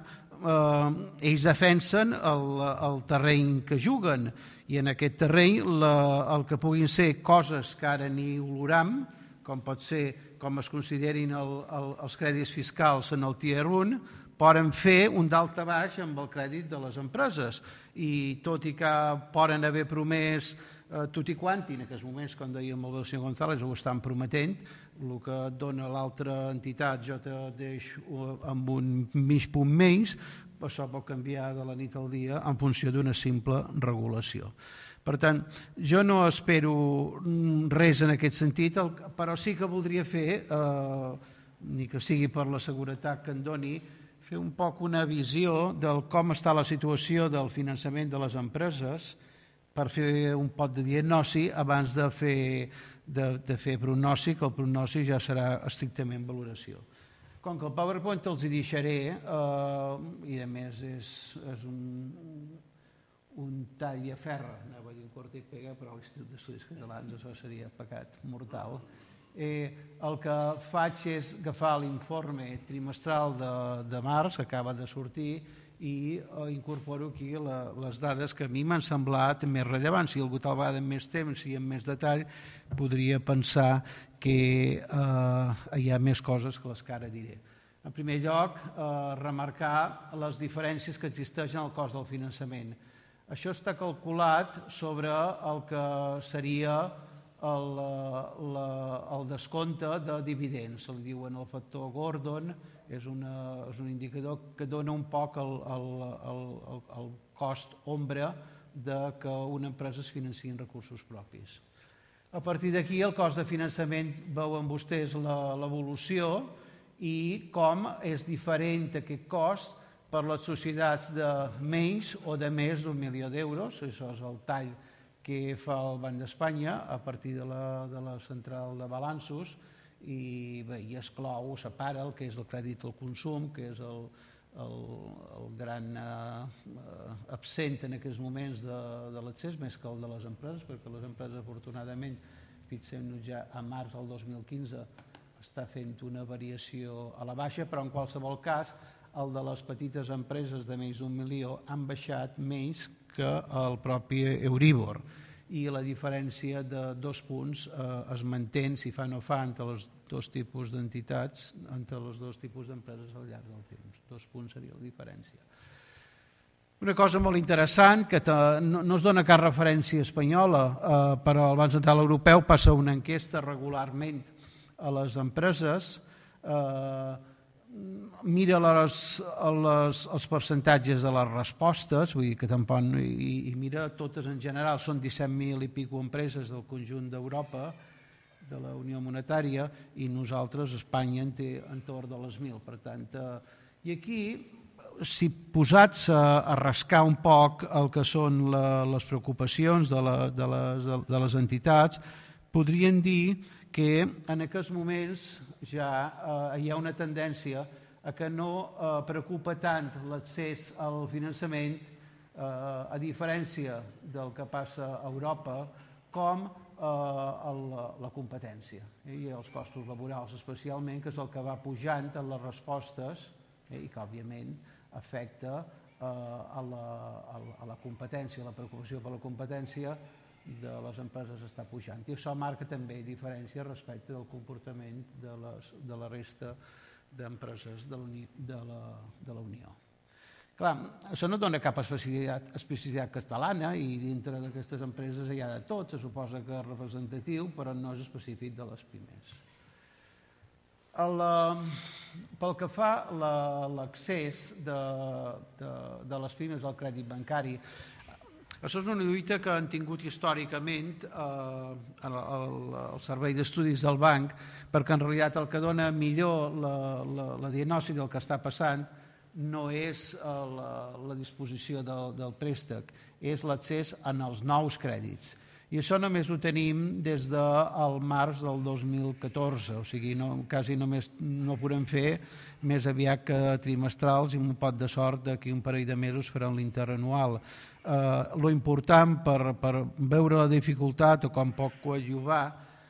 Speaker 5: ells defensen el terreny que juguen i en aquest terreny el que puguin ser coses que ara ni oloram, com pot ser com es considerin els crèdits fiscals en el Tier 1, poden fer un daltabaix amb el crèdit de les empreses i tot i que poden haver promès tot i quanti, en aquests moments, com deia el senyor González, ho estan prometent, el que et dona l'altra entitat jo te deixo amb un mig punt menys, això pot canviar de la nit al dia en funció d'una simple regulació. Per tant, jo no espero res en aquest sentit, però sí que voldria fer, ni que sigui per la seguretat que em doni, fer un poc una visió del com està la situació del finançament de les empreses per fer un pot de diagnosi abans de fer pronòstic. El pronòstic ja serà estrictament valoració. Com que el PowerPoint els hi deixaré, i a més és un tall a ferra, anava a dir un corta i pega, però a l'Institut d'Estudis Catalans això seria pecat mortal. El que faig és agafar l'informe trimestral de març, que acaba de sortir, i incorporo aquí les dades que a mi m'han semblat més rellevants. Si algú tal vegada amb més temps i amb més detall podria pensar que hi ha més coses que les que ara diré. En primer lloc, remarcar les diferències que existeixen en el cost del finançament. Això està calculat sobre el que seria el descompte de dividends. Se li diuen el factor Gordon, és un indicador que dona un poc el cost ombra que una empresa es financi en recursos propis. A partir d'aquí, el cost de finançament, veuen vostès l'evolució i com és diferent aquest cost per les societats de menys o de més d'1 milió d'euros. Això és el tall que fa el Banc d'Espanya a partir de la central de balanços i exclou, separa el que és el crèdit al consum, que és el gran absent en aquests moments de l'accés, més que el de les empreses, perquè les empreses, afortunadament, fixem-nos ja a març del 2015, està fent una variació a la baixa, però en qualsevol cas, el de les petites empreses de menys d'1 milió han baixat menys que el propi Euribor. I la diferència de 2 punts es manté, si fa o no fa, entre els 2 tipus d'entitats, entre els 2 tipus d'empreses al llarg del temps. 2 punts seria la diferència. Una cosa molt interessant, que no es dona cap referència espanyola, però el Banc Central Europeu passa una enquesta regularment a les empreses, mira els percentatges de les respostes, vull dir que tampoc, i mira totes en general, són 17.000 i pico empreses del conjunt d'Europa, de la Unió Monetària, i nosaltres, Espanya, en té entorn de les 1.000. Per tant, i aquí si posats a rascar un poc el que són les preocupacions de les entitats, podrien dir que en aquests moments ja hi ha una tendència a que no preocupa tant l'accés al finançament, a diferència del que passa a Europa, com la competència i els costos laborals especialment, que és el que va pujant en les respostes i que òbviament afecta a la competència, la preocupació per la competència de les empreses està pujant. I això marca també diferència respecte del comportament de la resta d'empreses de la Unió. Clar, això no dona cap especificitat catalana i dintre d'aquestes empreses hi ha de tot, se suposa que és representatiu, però no és específic de les pimes. Pel que fa a l'accés de les pimes al crèdit bancari, això és una lluita que han tingut històricament el Servei d'Estudis del Banc, perquè en realitat el que dona millor la diagnosi del que està passant no és la disposició del préstec, és l'accés als nous crèdits. I això només ho tenim des del març del 2014, o sigui, quasi només no ho podem fer més aviat que trimestrals i amb un pot de sort d'aquí un parell de mesos faran l'interanual. Lo important per veure la dificultat o com pot coadjuvar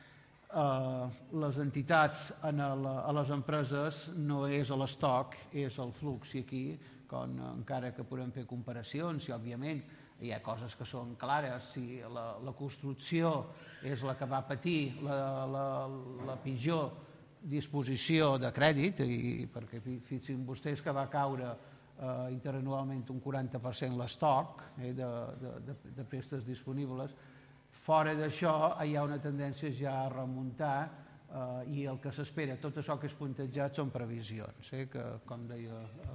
Speaker 5: les entitats a les empreses no és l'estoc, és el flux. I aquí, encara que podem fer comparacions, i òbviament hi ha coses que són clares, si la construcció és la que va patir la pitjor disposició de crèdit, perquè fixin vostès que va caure interanualment un 40% l'estoc de préstecs disponibles. Fora d'això hi ha una tendència ja a remuntar i el que s'espera, tot això que és puntejat són previsions, que com deia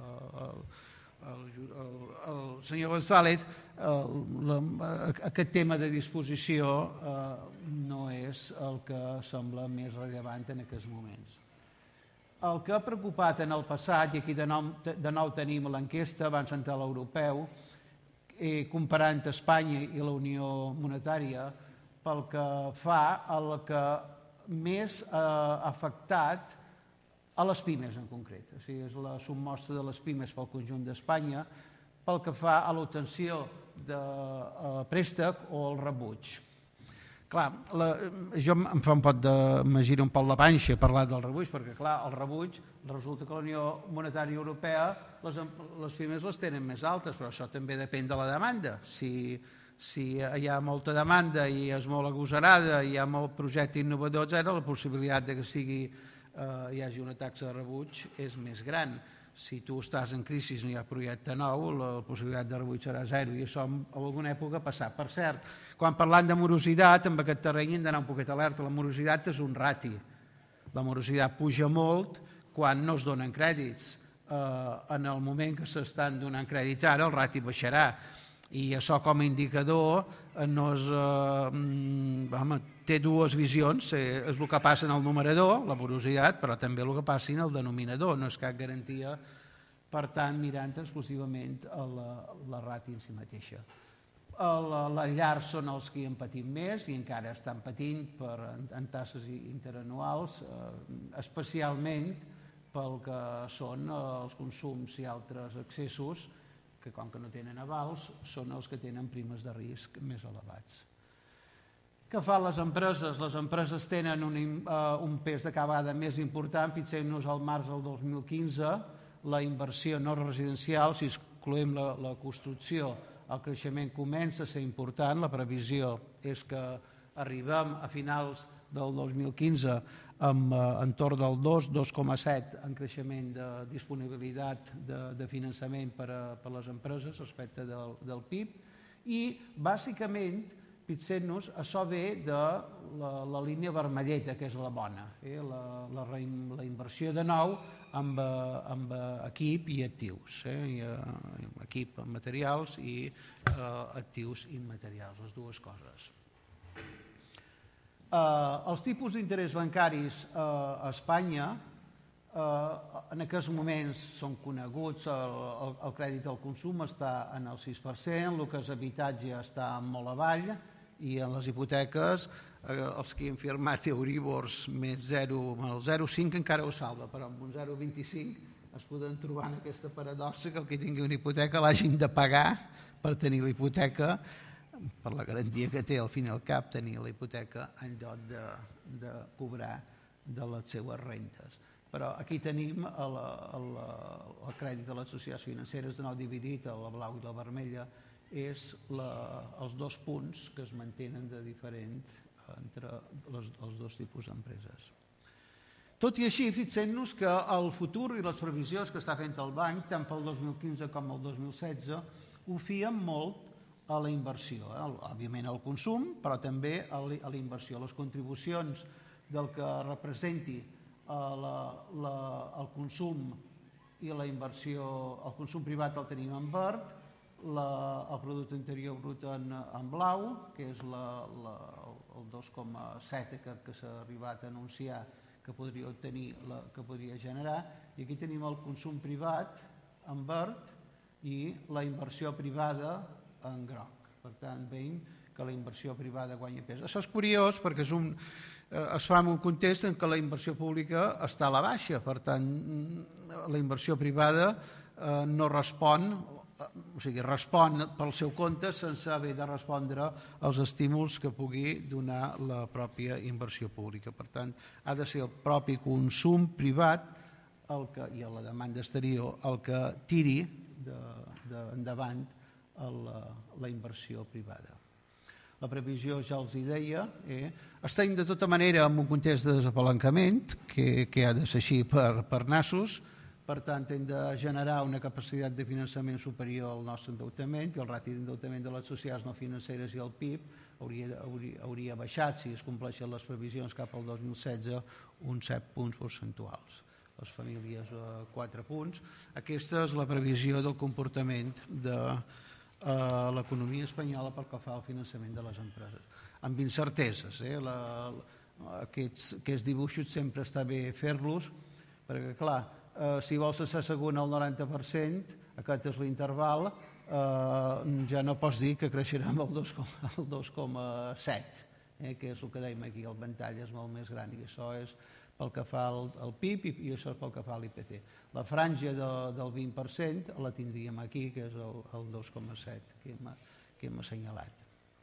Speaker 5: el senyor González, aquest tema de disposició no és el que sembla més rellevant en aquests moments. El que ha preocupat en el passat, i aquí de nou tenim l'enquesta Banc Central Europeu, comparant Espanya i la Unió Monetària, pel que fa al que més ha afectat a les pimes en concret. O sigui, és la submostra de les pimes pel conjunt d'Espanya pel que fa a l'obtenció de préstec o el rebuig. Clar, jo em fa un pot d'imagina un poc la panxa parlar del rebuig, perquè clar, el rebuig resulta que la Unió Monetària Europea les pimes les tenen més altes, però això també depèn de la demanda. Si hi ha molta demanda i és molt agosarada i hi ha molt projecte innovador, la possibilitat que hi hagi una taxa de rebuig és més gran. Si tu estàs en crisi i no hi ha projecte nou, la possibilitat de rebuig serà zero, i això en alguna època ha passat. Per cert, quan parlant de morositat, en aquest terreny hem d'anar un poquet alerta. La morositat és un rati. La morositat puja molt quan no es donen crèdits. En el moment que s'estan donant crèdits ara, el rati baixarà. I això com a indicador té dues visions, és el que passa en el numerador, la morositat, però també el que passa en el denominador, no és cap garantia, per tant, mirant exclusivament la ràtio en si mateixa. Les llars són els que hi han patit més i encara estan patint en taxes interanuals, especialment pel que són els consums i altres accessos, que com que no tenen avals, són els que tenen primes de risc més elevats. Què fan les empreses? Les empreses tenen un pes de cada vegada més important. Fixem-nos al març del 2015, la inversió no residencial, si excloem la construcció, el creixement comença a ser important. La previsió és que arribem a finals del 2015 amb entorn del 2,7 en creixement de disponibilitat de finançament per a les empreses respecte del PIB i, bàsicament, fixem-nos, això ve de la línia vermelleta, que és la bona, la inversió de nou amb equip i actius, equip materials i actius immaterials, les dues coses. Els tipus d'interès bancaris a Espanya En aquests moments són coneguts, el crèdit al consum està en el 6%, el que és habitatge està molt avall, i en les hipoteques els que han firmat Euribors més 0,05 encara ho salva, però amb un 0,25 es poden trobar en aquesta paradoxa que el que tingui una hipoteca l'hagin de pagar per tenir la hipoteca, per la garantia que té al fin i al cap tenir la hipoteca en lloc de cobrar de les seues rentes. Però aquí tenim el crèdit de les societats financeres de nou dividit, la blau i la vermella, és els dos punts que es mantenen de diferent entre els dos tipus d'empreses. Tot i així, fixem-nos que el futur i les previsions que està fent el banc, tant pel 2015 com el 2016, ho fien molt a la inversió, òbviament al consum, però també a la inversió. Les contribucions del que representi el consum i la inversió, el consum privat el tenim en verd, el producte interior brut en blau, que és el 2,7 que s'ha arribat a anunciar que podria obtenir, que podria generar, i aquí tenim el consum privat en verd i la inversió privada en groc. Per tant, veiem que la inversió privada guanya pes. Això és curiós perquè es fa en un context en què la inversió pública està a la baixa, per tant, la inversió privada no respon, o sigui, respon pel seu compte sense haver de respondre als estímuls que pugui donar la pròpia inversió pública. Per tant, ha de ser el propi consum privat i la demanda exterior el que tiri endavant la inversió privada. La previsió, ja els hi deia, estem de tota manera en un context de desapalancament, que ha de ser així per nassos. Per tant, hem de generar una capacitat de finançament superior al nostre endeutament i el ràtio d'endeutament de les societats no financeres i el PIB hauria baixat, si es compleixen les previsions cap al 2016, uns 7 punts percentuals. Les famílies 4 punts. Aquesta és la previsió del comportament de l'economia espanyola pel que fa al finançament de les empreses. Amb incerteses. Aquests dibuixos sempre està bé fer-los, perquè, clar, si vols ser segur al 90%, aquest és l'interval, ja no pots dir que creixerem el 2,7, que és el que dèiem aquí, el ventall és molt més gran, i això és pel que fa al PIB i això és pel que fa a l'IPC. La franja del 20% la tindríem aquí, que és el 2,7 que hem assenyalat.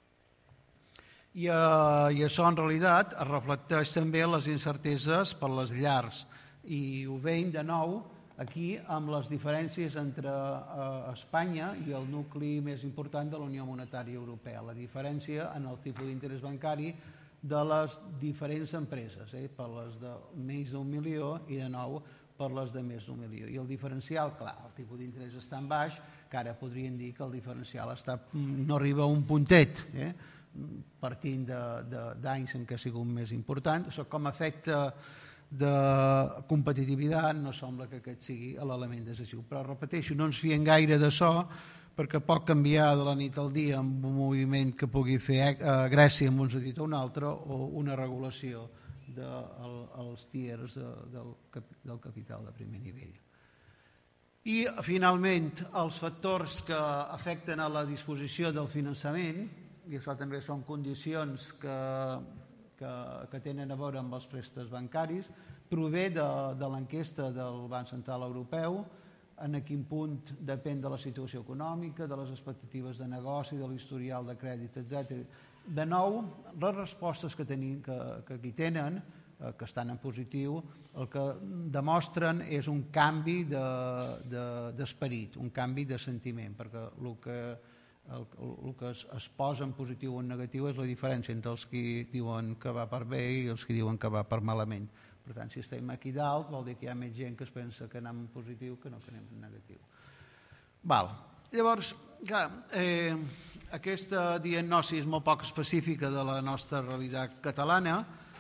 Speaker 5: I això, en realitat, es reflecteix també les incerteses per les llars, i ho veiem de nou aquí amb les diferències entre Espanya i el nucli més important de la Unió Monetària Europea, la diferència en el tipus d'interès bancari de les diferents empreses, per les de menys d'1 milió i de nou per les de més d'1 milió. I el diferencial, clar, el tipus d'interès és tan baix que ara podríem dir que el diferencial no arriba a un puntet, partint d'anys en què ha sigut més important. Això com a efecte de competitivitat no sembla que aquest sigui l'element decisiu. Però repeteixo, no ens fiem gaire d'això perquè pot canviar de la nit al dia amb un moviment que pugui fer Grècia en un sentit o un altre o una regulació dels tiers del capital de primer nivell. I finalment els factors que afecten a la disposició del finançament, i això també són condicions que tenen a veure amb els préstecs bancaris, prové de l'enquesta del Banc Central Europeu, en quin punt depèn de la situació econòmica, de les expectatives de negoci, de l'historial de crèdit, etc. De nou, les respostes que aquí tenen, que estan en positiu, el que demostren és un canvi d'esperit, un canvi de sentiment, perquè el que es posa en positiu o en negatiu és la diferència entre els que diuen que va per bé i els que diuen que va per malament. Per tant, si estem aquí dalt, vol dir que hi ha més gent que es pensa que anem en positiu que no que anem en negatiu. Llavors, clar, aquesta diagnosi és molt poc específica de la nostra realitat catalana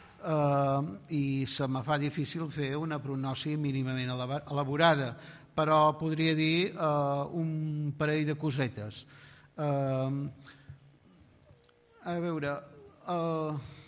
Speaker 5: i se me fa difícil fer una prognosi mínimament elaborada, però podria dir un parell de cosetes. A veure,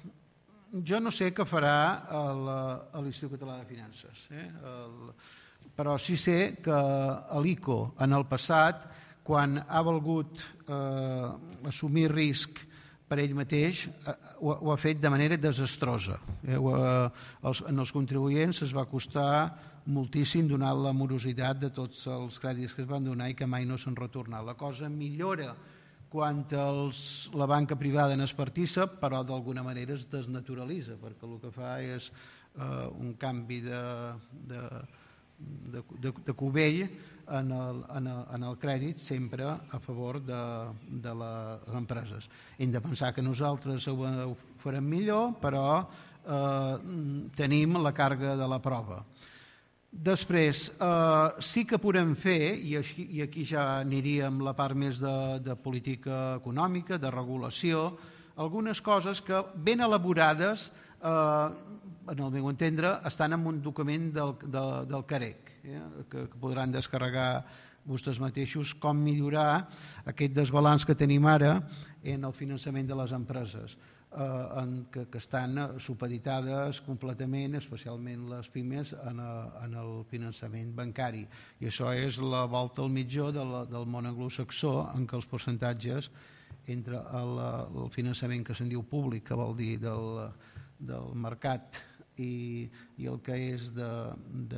Speaker 5: jo no sé què farà l'Institut Català de Finances. però sí sé que l'ICO en el passat, quan ha volgut assumir risc per ell mateix, ho ha fet de manera desastrosa. En els contribuents es va costar moltíssim donar la morositat de tots els crèdits que es van donar i que mai no s'han retornat. La cosa millora quan la banca privada n'es participa, però d'alguna manera es desnaturalitza, perquè el que fa és un canvi de cubell en el crèdit, sempre a favor de les empreses. Hem de pensar que nosaltres ho farem millor, però tenim la càrrega de la prova. Després, sí que podem fer, i aquí ja aniríem la part més de política econòmica, de regulació, algunes coses que ben elaborades, en el meu entendre, estan en un document del CAREC, que podran descarregar vostès mateixos, com millorar aquest desbalanç que tenim ara en el finançament de les empreses, que estan supeditades completament, especialment les pimes, en el finançament bancari. I això és la volta al mitjó del món anglosaxó, en què els percentatges entre el finançament que se'n diu públic, que vol dir del mercat, i el que és de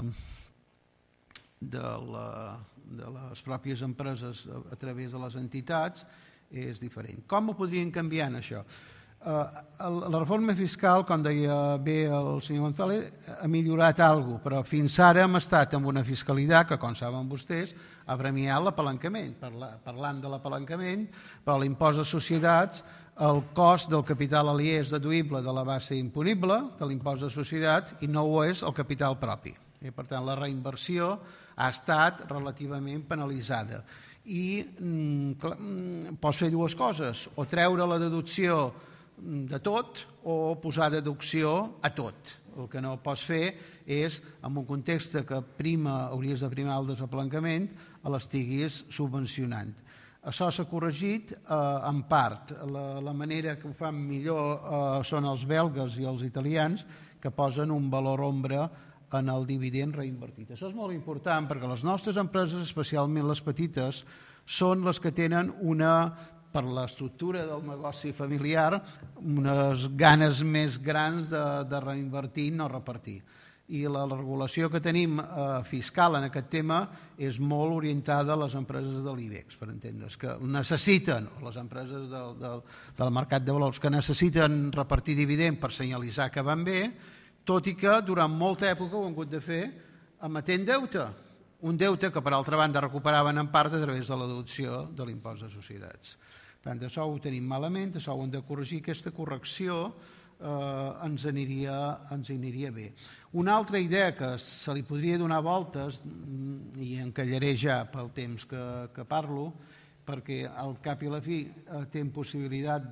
Speaker 5: les pròpies empreses a través de les entitats és diferent. Com ho podrien canviar, això? La reforma fiscal, com deia bé el senyor González, ha millorat alguna cosa, però fins ara hem estat amb una fiscalitat que, com saben vostès, ha premiat l'apalancament. Parlant de l'apalancament, per l'impost de societats, el cost del capital aliè és deduïble de la base imponible de l'impost de societats i no ho és el capital propi. Per tant, la reinversió ha estat relativament penalitzada. I pots fer dues coses, o treure la deducció de tot o posar deducció a tot. El que no pots fer és, en un context que hauries de primar el desapalancament, l'estiguis subvencionant. Això s'ha corregit en part. La manera que ho fan millor són els belgues i els italians, que posen un valor ombra en el dividend reinvertit. Això és molt important perquè les nostres empreses, especialment les petites, són les que tenen per l'estructura del negoci familiar, unes ganes més grans de reinvertir i no repartir. I la regulació que tenim fiscal en aquest tema és molt orientada a les empreses de l'IBEX, per entendre's, que necessiten, o les empreses del mercat de valors, que necessiten repartir dividend per senyalitzar que van bé, tot i que durant molta època ho han hagut de fer emetent deute. Un deute que, per altra banda, recuperaven en part a través de la deducció de l'impost de societats. Per tant, això ho tenim malament, això ho hem de corregir. Aquesta correcció ens aniria bé. Una altra idea que se li podria donar voltes, i encallaré ja pel temps que parlo, perquè al cap i a la fi té possibilitat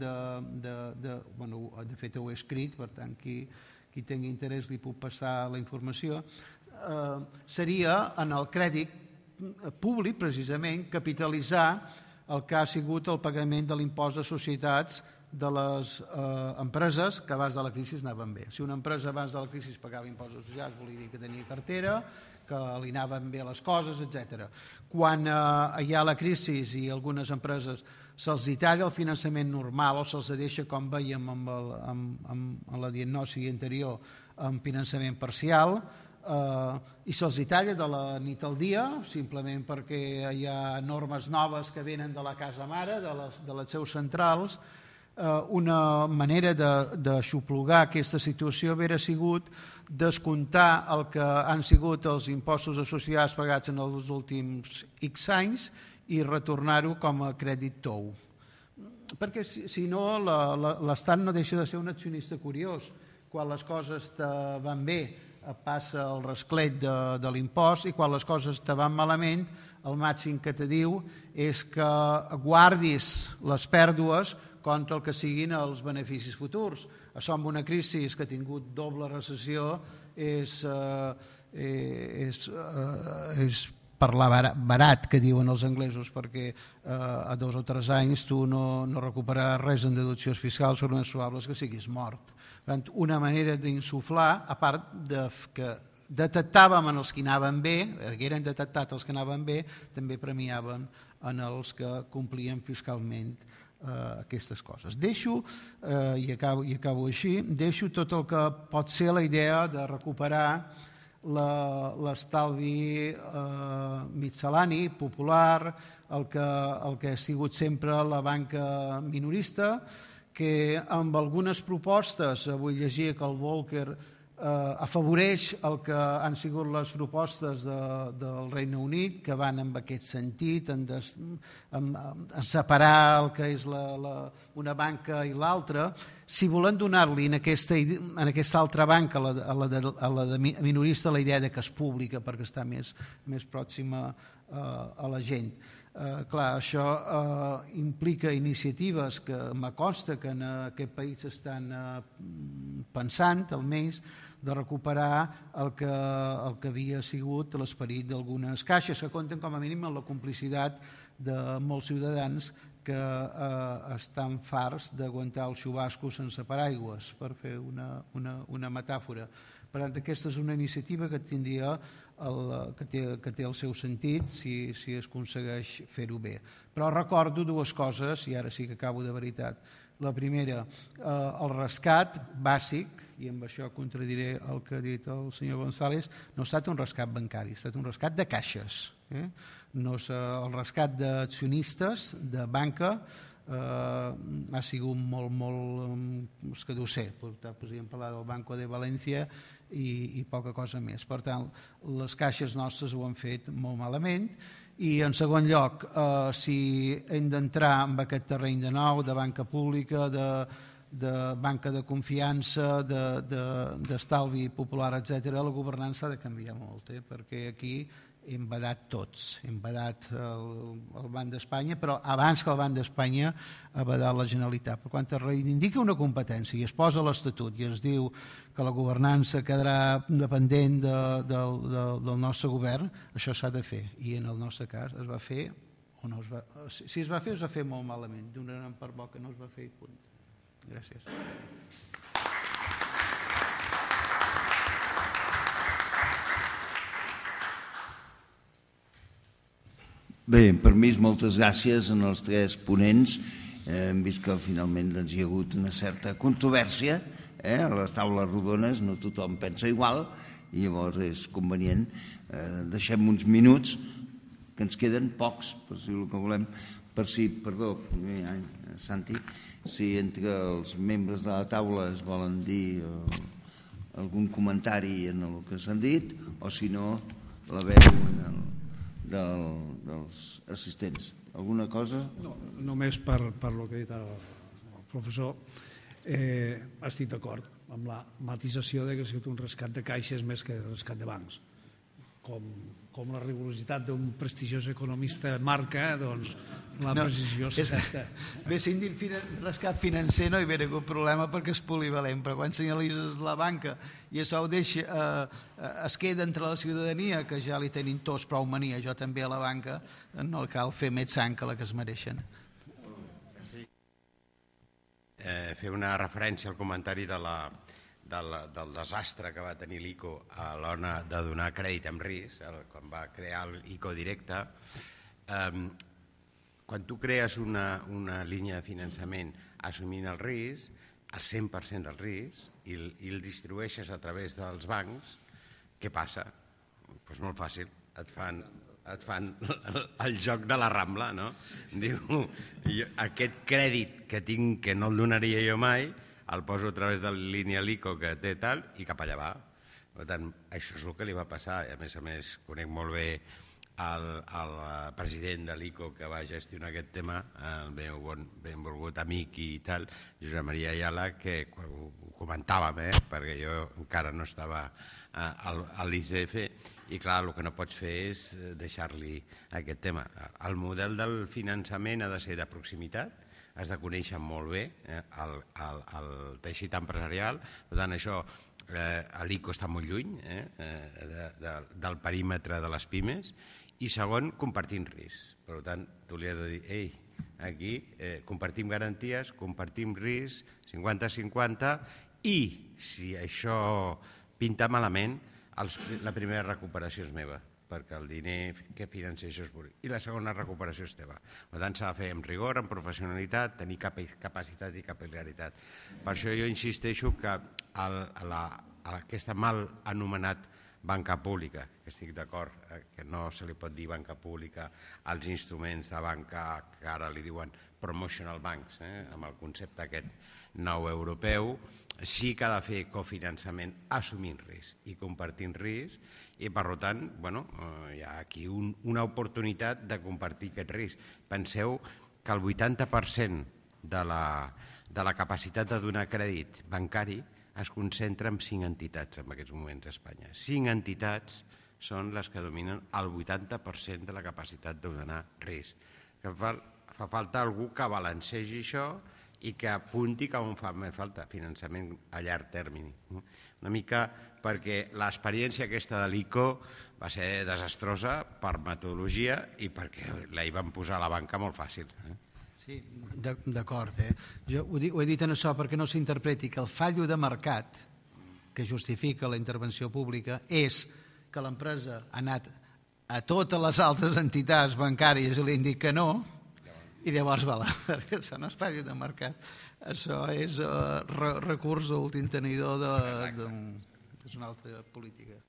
Speaker 5: de fet ho he escrit, per tant, qui tingui interès li puc passar la informació, seria en el crèdit públic, precisament, capitalitzar el que ha sigut el pagament de l'impost de societats de les empreses que abans de la crisi anaven bé. Si una empresa abans de la crisi pagava impost de societats, volia dir que tenia cartera, que li anaven bé les coses, etc. Quan hi ha la crisi i algunes empreses se'ls talla el finançament normal o se'ls deixa, com veiem amb la diagnosi anterior, amb finançament parcial, i se'ls talla de la nit al dia, simplement perquè hi ha normes noves que venen de la casa mare, de les seus centrals. Una manera d'aixoplugar aquesta situació hauria sigut descomptar el que han sigut els impostos de societats pagats en els últims X anys i retornar-ho com a crèdit tou. Perquè, si no, l'Estat no deixa de ser un accionista curiós. Quan les coses te van bé, passa el rasclet de l'impost, i quan les coses te van malament, el màxim que te diu és que guardis les pèrdues contra el que siguin els beneficis futurs. Això amb una crisi que ha tingut doble recessió és parlar barat, que diuen els anglesos, perquè a 2 o 3 anys tu no recuperaràs res en deduccions fiscals, però més probable és que siguis mort. Per tant, una manera d'insuflar, a part detectàvem en els que anaven bé, hagueren detectat els que anaven bé, també premiaven en els que complien fiscalment aquestes coses. Deixo, i acabo així, deixo tot el que pot ser la idea de recuperar l'estalvi mitsalani, popular, el que ha sigut sempre la banca minorista, que amb algunes propostes, avui llegia que el Volcker afavoreix el que han sigut les propostes del Regne Unit, que van en aquest sentit, en separar el que és una banca i l'altra. Si volen donar-li en aquesta altra banca, a la minorista, la idea que és pública perquè està més pròxima a la gent. Clar, això implica iniciatives que m'acosta que en aquest país estan pensant, almenys, de recuperar el que havia sigut l'esperit d'algunes caixes que compten com a mínim amb la complicitat de molts ciutadans que estan farts d'aguantar el xubasco sense paraigües, per fer una metàfora. Per tant, aquesta és una iniciativa que tindria que té el seu sentit si es aconsegueix fer-ho bé. Però recordo dues coses, i ara sí que acabo de veritat. La primera, el rescat bàsic, i amb això contradiré el que ha dit el senyor González, no ha estat un rescat bancari, ha estat un rescat de caixes. No és el rescat d'accionistes de banca, ha sigut molt escadusser. Podríem parlar del Banco de València i poca cosa més. Per tant, les caixes nostres ho han fet molt malament. I en segon lloc, si hem d'entrar en aquest terreny de nou, de banca pública, de banca de confiança, d'estalvi popular, etc., la governança ha de canviar molt, perquè aquí hem vedat tots, hem vedat el Banc d'Espanya, però abans que el Banc d'Espanya ha vedat la Generalitat. Per quan es reivindica una competència i es posa a l'Estatut i es diu que la governança quedarà dependent del nostre govern, això s'ha de fer. I en el nostre cas es va fer, o no es va... Si es va fer molt malament. Donarem per bo que no es va fer i punt. Gràcies.
Speaker 2: Bé, permís, moltes gràcies als tres ponents. Hem vist que finalment hi ha hagut una certa controvèrsia a les taules rodones, no tothom pensa igual, i llavors és convenient. Deixem uns minuts, que ens queden pocs, per si el que volem, Santi, si entre els membres de la taula es volen dir algun comentari en el que s'han dit, o si no, la veu dels assistents. Alguna cosa?
Speaker 3: No, només per el que ha dit el professor, estic d'acord amb la matisació que ha sigut un rescat de caixes més que rescat de bancs. Com la rigorositat d'un prestigiós economista marca, doncs la precisió s'accepta.
Speaker 5: Bé, si hem dit rescat financer no hi hauria hagut problema perquè és polivalent, però quan senyalitzes la banca i això es queda entre la ciutadania, que ja li tenim tots prou mania, jo també a la banca, no cal fer més sang que la que es mereixen.
Speaker 4: Fer una referència al comentari del desastre que va tenir l'ICO a l'hora de donar crèdit amb risc, quan va crear l'ICO directe. Quan tu crees una línia de finançament assumint el risc, el 100% del risc, i el distribueixes a través dels bancs, què passa? Doncs molt fàcil, et fan el joc de la Rambla, no? Diu, aquest crèdit que tinc que no el donaria jo mai, el poso a través de la línia LICO que té tal i cap allà va. Per tant, això és el que li va passar. A més, conec molt bé el president de l'ICO que va gestionar aquest tema, el meu benvolgut amic i tal, Josep Maria Ayala, que ho comentàvem, perquè jo encara no estava a l'ICF, i clar, el que no pots fer és deixar-li aquest tema. El model del finançament ha de ser de proximitat, has de conèixer molt bé el teixit empresarial. Per tant, això, l'ICO està molt lluny del perímetre de les pimes. I segon, compartint risc. Per tant, tu li has de dir, ei, aquí compartim garanties, compartim risc, 50-50, i si això pinta malament, la primera recuperació és meva, perquè el diner que finança això és públic. I la segona recuperació és teva. Per tant, s'ha de fer amb rigor, amb professionalitat, tenir capacitat i capil·laritat. Per això jo insisteixo que aquesta mal anomenat banca pública, que estic d'acord, que no se li pot dir banca pública als instruments de banca que ara li diuen promotional banks, amb el concepte aquest nou europeu, sí que ha de fer cofinançament assumint risc i compartint risc i, per tant, hi ha aquí una oportunitat de compartir aquest risc. Penseu que el 80% de la capacitat de donar crèdit bancari es concentra en 5 entitats en aquests moments a Espanya. 5 entitats són les que dominen el 80% de la capacitat de donar risc. Fa falta algú que balancegi això i que apunti que on fa més falta finançament a llarg termini. Una mica perquè l'experiència aquesta de l'ICO va ser desastrosa per metodologia i perquè la hi van posar a la banca molt fàcil.
Speaker 5: Sí, d'acord. Jo ho he dit en això perquè no s'interpreti que el fallo de mercat que justifica la intervenció pública és que l'empresa ha anat a totes les altres entitats bancàries i li han dit que no i llavors perquè això no és fallo de mercat. Això és recurs d'últim tenidor és una altra política.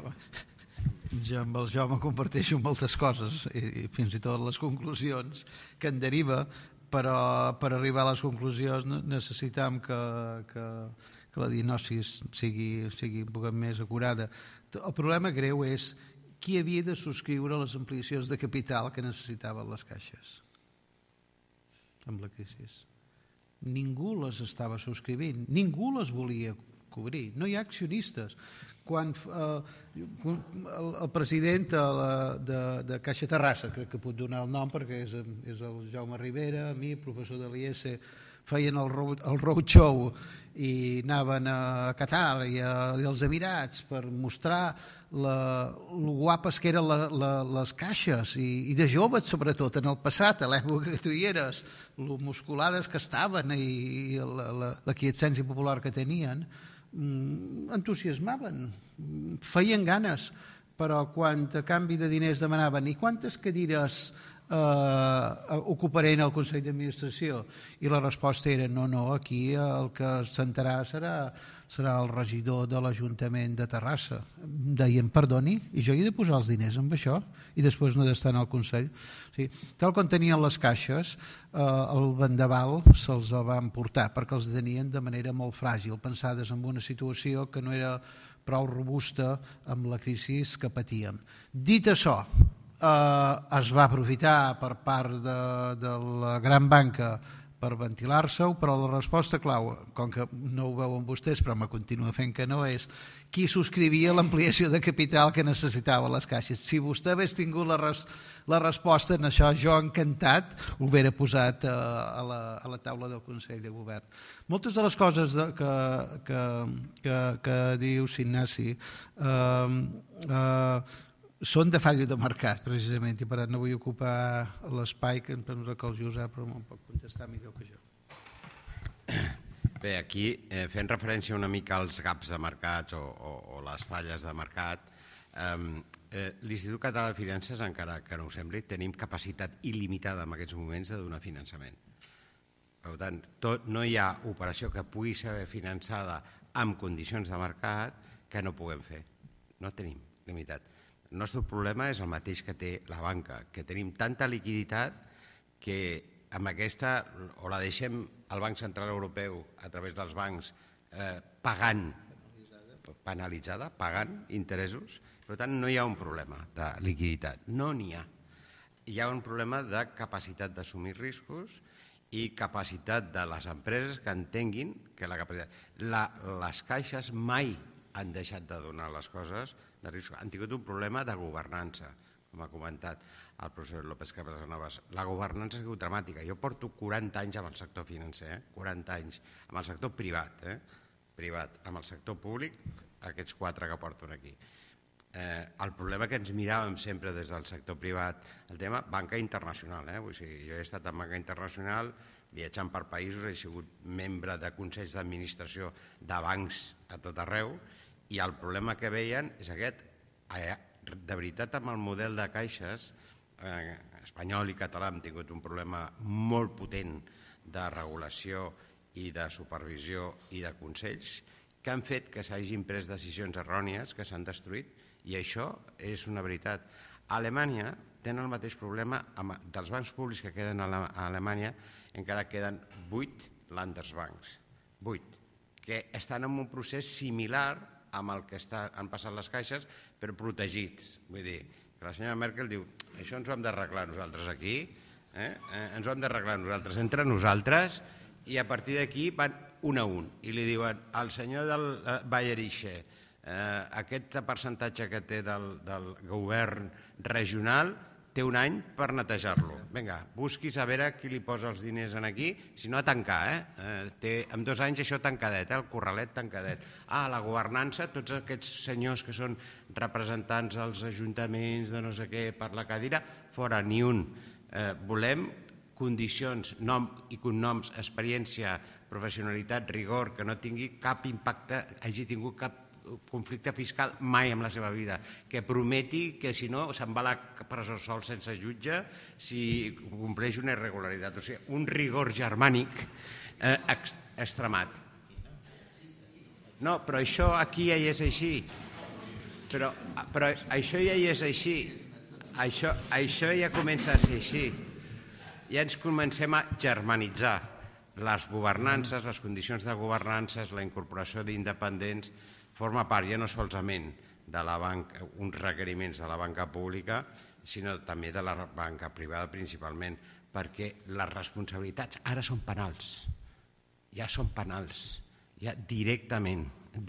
Speaker 5: Jo amb el Jaume comparteixo moltes coses i fins i tot les conclusions que en deriva, però per arribar a les conclusions necessitam que la diagnosi sigui un poc més acurada. El problema greu és qui havia de subscriure les ampliacions de capital que necessitaven les caixes amb la crisi. Ningú les estava subscrivint, ningú les volia cobrir, no hi ha accionistes. Quan el president de Caixa Terrassa, crec que puc donar el nom perquè és el Jaume Rivera, a mi, professor de l'IES, feien el roadshow i anaven a Qatar i als Emirats per mostrar lo guapes que eren les caixes i de joves sobretot en el passat, a l'època que tu hi eres, lo musculades que estaven i l'aquiescència popular que tenien, entusiasmaven, feien ganes, però quan a canvi de diners demanaven i quantes cadires ocuparé en el Consell d'Administració? I la resposta era no, aquí el que es sentarà serà el regidor de l'Ajuntament de Terrassa. Deien, perdoni, i jo he de posar els diners amb això i després no he d'estar en el Consell. O sigui, tal com tenien les caixes, el vendaval se'ls van portar perquè els tenien de manera molt fràgil, pensades en una situació que no era prou robusta amb la crisi que patíem. Dit això, es va aprofitar per part de la gran banca per ventilar-se-ho, però la resposta clau, com que no ho veuen vostès però me continua fent que no, és qui subscrivia l'ampliació de capital que necessitava les caixes. Si vostè hagués tingut la resposta en això, jo encantat ho hauria posat a la taula del Consell de Govern. Moltes de les coses que dius, Ignasi, són de falla de mercat, precisament, i per tant no vull ocupar l'espai que em penso que el Josep em pot contestar millor que jo.
Speaker 4: Bé, aquí, fent referència una mica als gaps de mercats o les falles de mercat, l'Institut Català de Finances, encara que no ho sembli, tenim capacitat il·limitada en aquests moments de donar finançament. Per tant, no hi ha operació que pugui ser finançada amb condicions de mercat que no puguem fer. No tenim limitat. El nostre problema és el mateix que té la banca, que tenim tanta liquiditat que amb aquesta o la deixem al Banc Central Europeu a través dels bancs pagant, penalitzada, pagant interessos. Per tant, no hi ha un problema de liquiditat, no n'hi ha. Hi ha un problema de capacitat d'assumir riscos i capacitat de les empreses que entenguin que la capacitat... Les caixes mai han deixat de donar les coses de risc. Han tingut un problema de governança, com ha comentat el professor López Casanovas. La governança ha sigut dramàtica. Jo porto 40 anys amb el sector financer, 40 anys amb el sector privat, amb el sector públic, aquests 4 que porto aquí. El problema que ens miràvem sempre des del sector privat, el tema banca internacional. Jo he estat en banca internacional, viatjant per països, he sigut membre de consells d'administració de bancs a tot arreu, i el problema que veien és aquest. De veritat, amb el model de caixes espanyol i català hem tingut un problema molt potent de regulació i de supervisió i de consells que han fet que s'hagin pres decisions errònies que s'han destruït, i això és una veritat. A Alemanya tenen el mateix problema dels bancs públics que queden a Alemanya, encara queden 8 Landesbanks, 8, que estan en un procés similar amb el que han passat les caixes, però protegits. Vull dir, que la senyora Merkel diu, això ens ho hem d'arreglar nosaltres aquí, ens ho hem d'arreglar nosaltres entre nosaltres, i a partir d'aquí van un a un. I li diuen, al senyor del Bayerische, aquest percentatge que té del govern regional té un any per netejar-lo. Vinga, busquis a veure qui li posa els diners aquí, si no a tancar. En 2 anys això tancadet, el corralet tancadet. La governança, tots aquests senyors que són representants dels ajuntaments de no sé què per la cadira, fora ni un. Volem condicions, nom i cognoms, experiència, professionalitat, rigor, que no tingui cap impacte, hagi tingut cap conflicte fiscal mai en la seva vida, que prometi que si no se'n va a la presó sol sense jutge si compleix una irregularitat. O sigui, un rigor germànic extremat. No, però això aquí ja és així. Però això ja és així. Això ja comença a ser així. Ja ens comencem a germanitzar. Les governances, les condicions de governances, la incorporació d'independents, forma part ja no solament de la banca, uns requeriments de la banca pública, sinó també de la banca privada principalment, perquè les responsabilitats ara són penals. Ja són penals. Ja directament,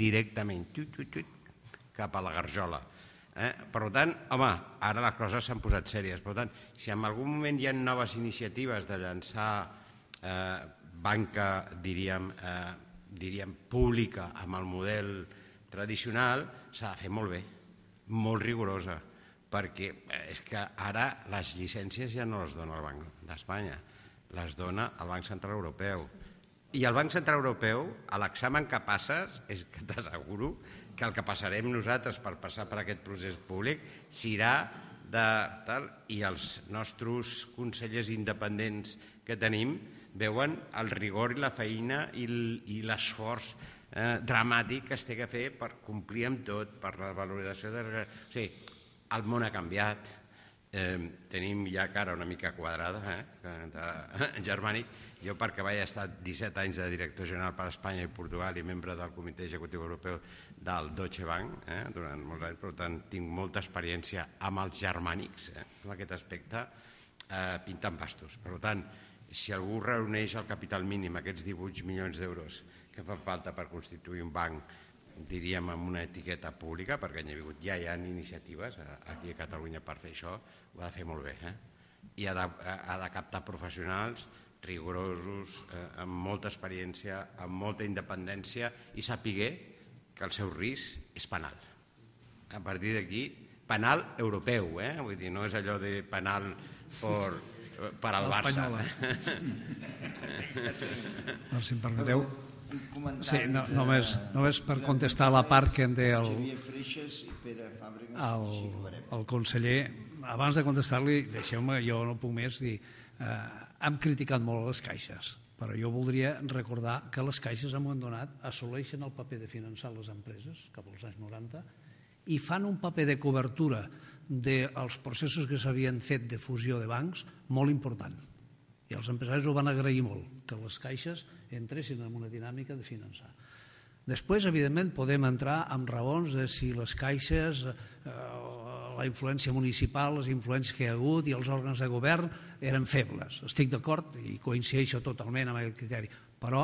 Speaker 4: cap a la garjola. Per tant, home, ara les coses s'han posat sèries. Per tant, si en algun moment hi ha noves iniciatives de llançar banca, diríem, pública amb el model tradicional, s'ha de fer molt bé, molt rigorosa, perquè és que ara les llicències ja no les dona el Banc d'Espanya, les dona el Banc Central Europeu. I el Banc Central Europeu, a l'examen que passes, és que t'asseguro que el que passarem nosaltres per passar per aquest procés públic serà de tal, i els nostres consellers independents que tenim veuen el rigor i la feina i l'esforç dramàtic que es té que fer per complir amb tot, per la valoració de... O sigui, el món ha canviat, tenim ja cara una mica quadrada, germànic. Jo, perquè vaig estar 17 anys de director general per Espanya i Portugal i membre del Comitè Executiu Europeu del Deutsche Bank durant molts anys, per tant, tinc molta experiència amb els germànics, en aquest aspecte, pintant bastos. Per tant, si algú reuneix el capital mínim, aquests 18 milions d'euros que fan falta per constituir un banc, diríem amb una etiqueta pública, perquè ja hi ha iniciatives aquí a Catalunya per fer això, ho ha de fer molt bé. I ha de captar professionals rigorosos, amb molta experiència, amb molta independència i sapiguer que el seu risc és penal. A partir d'aquí, penal europeu, vull dir, no és allò de penal per al Barça.
Speaker 3: Si em permeteu, sí, només per contestar la part que em deia el conseller, abans de contestar-li, deixeu-me, jo no puc més dir, hem criticat molt les caixes, però jo voldria recordar que les caixes en un moment donat assoleixen el paper de finançar les empreses cap als anys 90 i fan un paper de cobertura dels processos que s'havien fet de fusió de bancs molt important. I els empresaris ho van agrair molt, que les caixes entressin en una dinàmica de finançar. Després, evidentment, podem entrar amb raons de si les caixes, la influència municipal, les influències que hi ha hagut i els òrgans de govern eren febles. Estic d'acord i coincideixo totalment amb aquest criteri. Però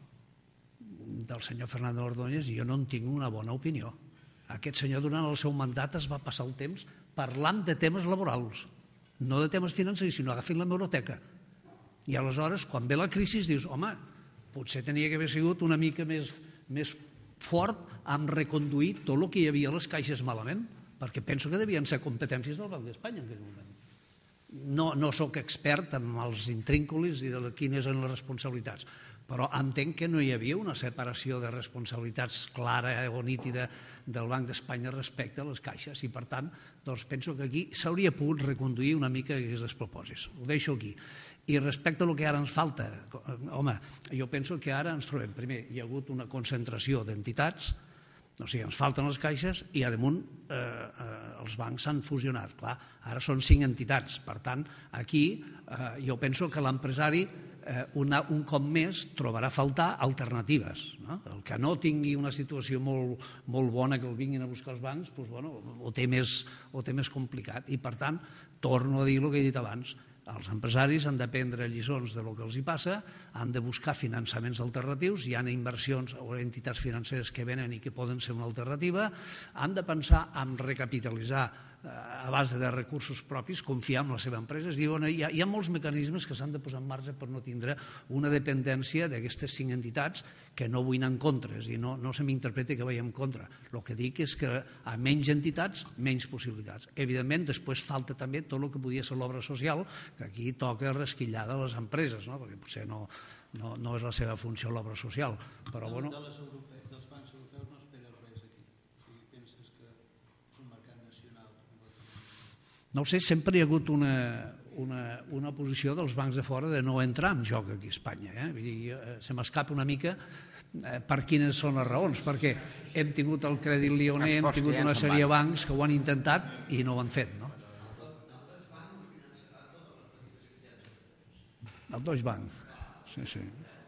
Speaker 3: del senyor Fernando Ordóñez jo no en tinc una bona opinió. Aquest senyor durant el seu mandat es va passar el temps parlant de temes laborals, no de temes financers, sinó agafant la hemeroteca. I aleshores, quan ve la crisi, dius, home, potser tenia que haver sigut una mica més fort en reconduir tot el que hi havia a les caixes malament, perquè penso que devien ser competències del Banc d'Espanya en aquell moment. No soc expert en els intrínculis i de quines eren les responsabilitats, però entenc que no hi havia una separació de responsabilitats clara o nítida del Banc d'Espanya respecte a les caixes i, per tant, penso que aquí s'hauria pogut reconduir una mica aquests despropòsits. Ho deixo aquí. I respecte al que ara ens falta, home, jo penso que ara ens trobem, primer, hi ha hagut una concentració d'entitats, o sigui, ens falten les caixes i, a damunt, els bancs s'han fusionat. Clar, ara són 5 entitats. Per tant, aquí jo penso que l'empresari un cop més trobarà a faltar alternatives. El que no tingui una situació molt bona que el vinguin a buscar els bancs, ho té més complicat. I, per tant, torno a dir el que he dit abans, els empresaris han de prendre lliçons del que els hi passa, han de buscar finançaments alternatius, hi ha inversions o entitats financeres que venen i que poden ser una alternativa, han de pensar en recapitalitzar a base de recursos propis, confiar en la seva empresa. Hi ha molts mecanismes que s'han de posar en marxa per no tindre una dependència d'aquestes 5 entitats que no vull anar en contra, és a dir, no se m'interpreti que vaig en contra. El que dic és que a menys entitats, menys possibilitats. Evidentment, després falta també tot el que podia ser l'obra social, que aquí toca resquillar de les empreses, perquè potser no és la seva funció l'obra social. Però, bueno...
Speaker 5: Dels bancs europeus no esperes res aquí. O sigui, penses que és un mercat nacional.
Speaker 3: No ho sé, sempre hi ha hagut una posició dels bancs de fora de no entrar en joc aquí a Espanya. Vull dir, se m'escapa una mica per quines són les raons, perquè hem tingut el Crèdit Lyonnais, hem tingut una sèrie de bancs que ho han intentat i no ho han fet, no? El Deutsche Bank, sí.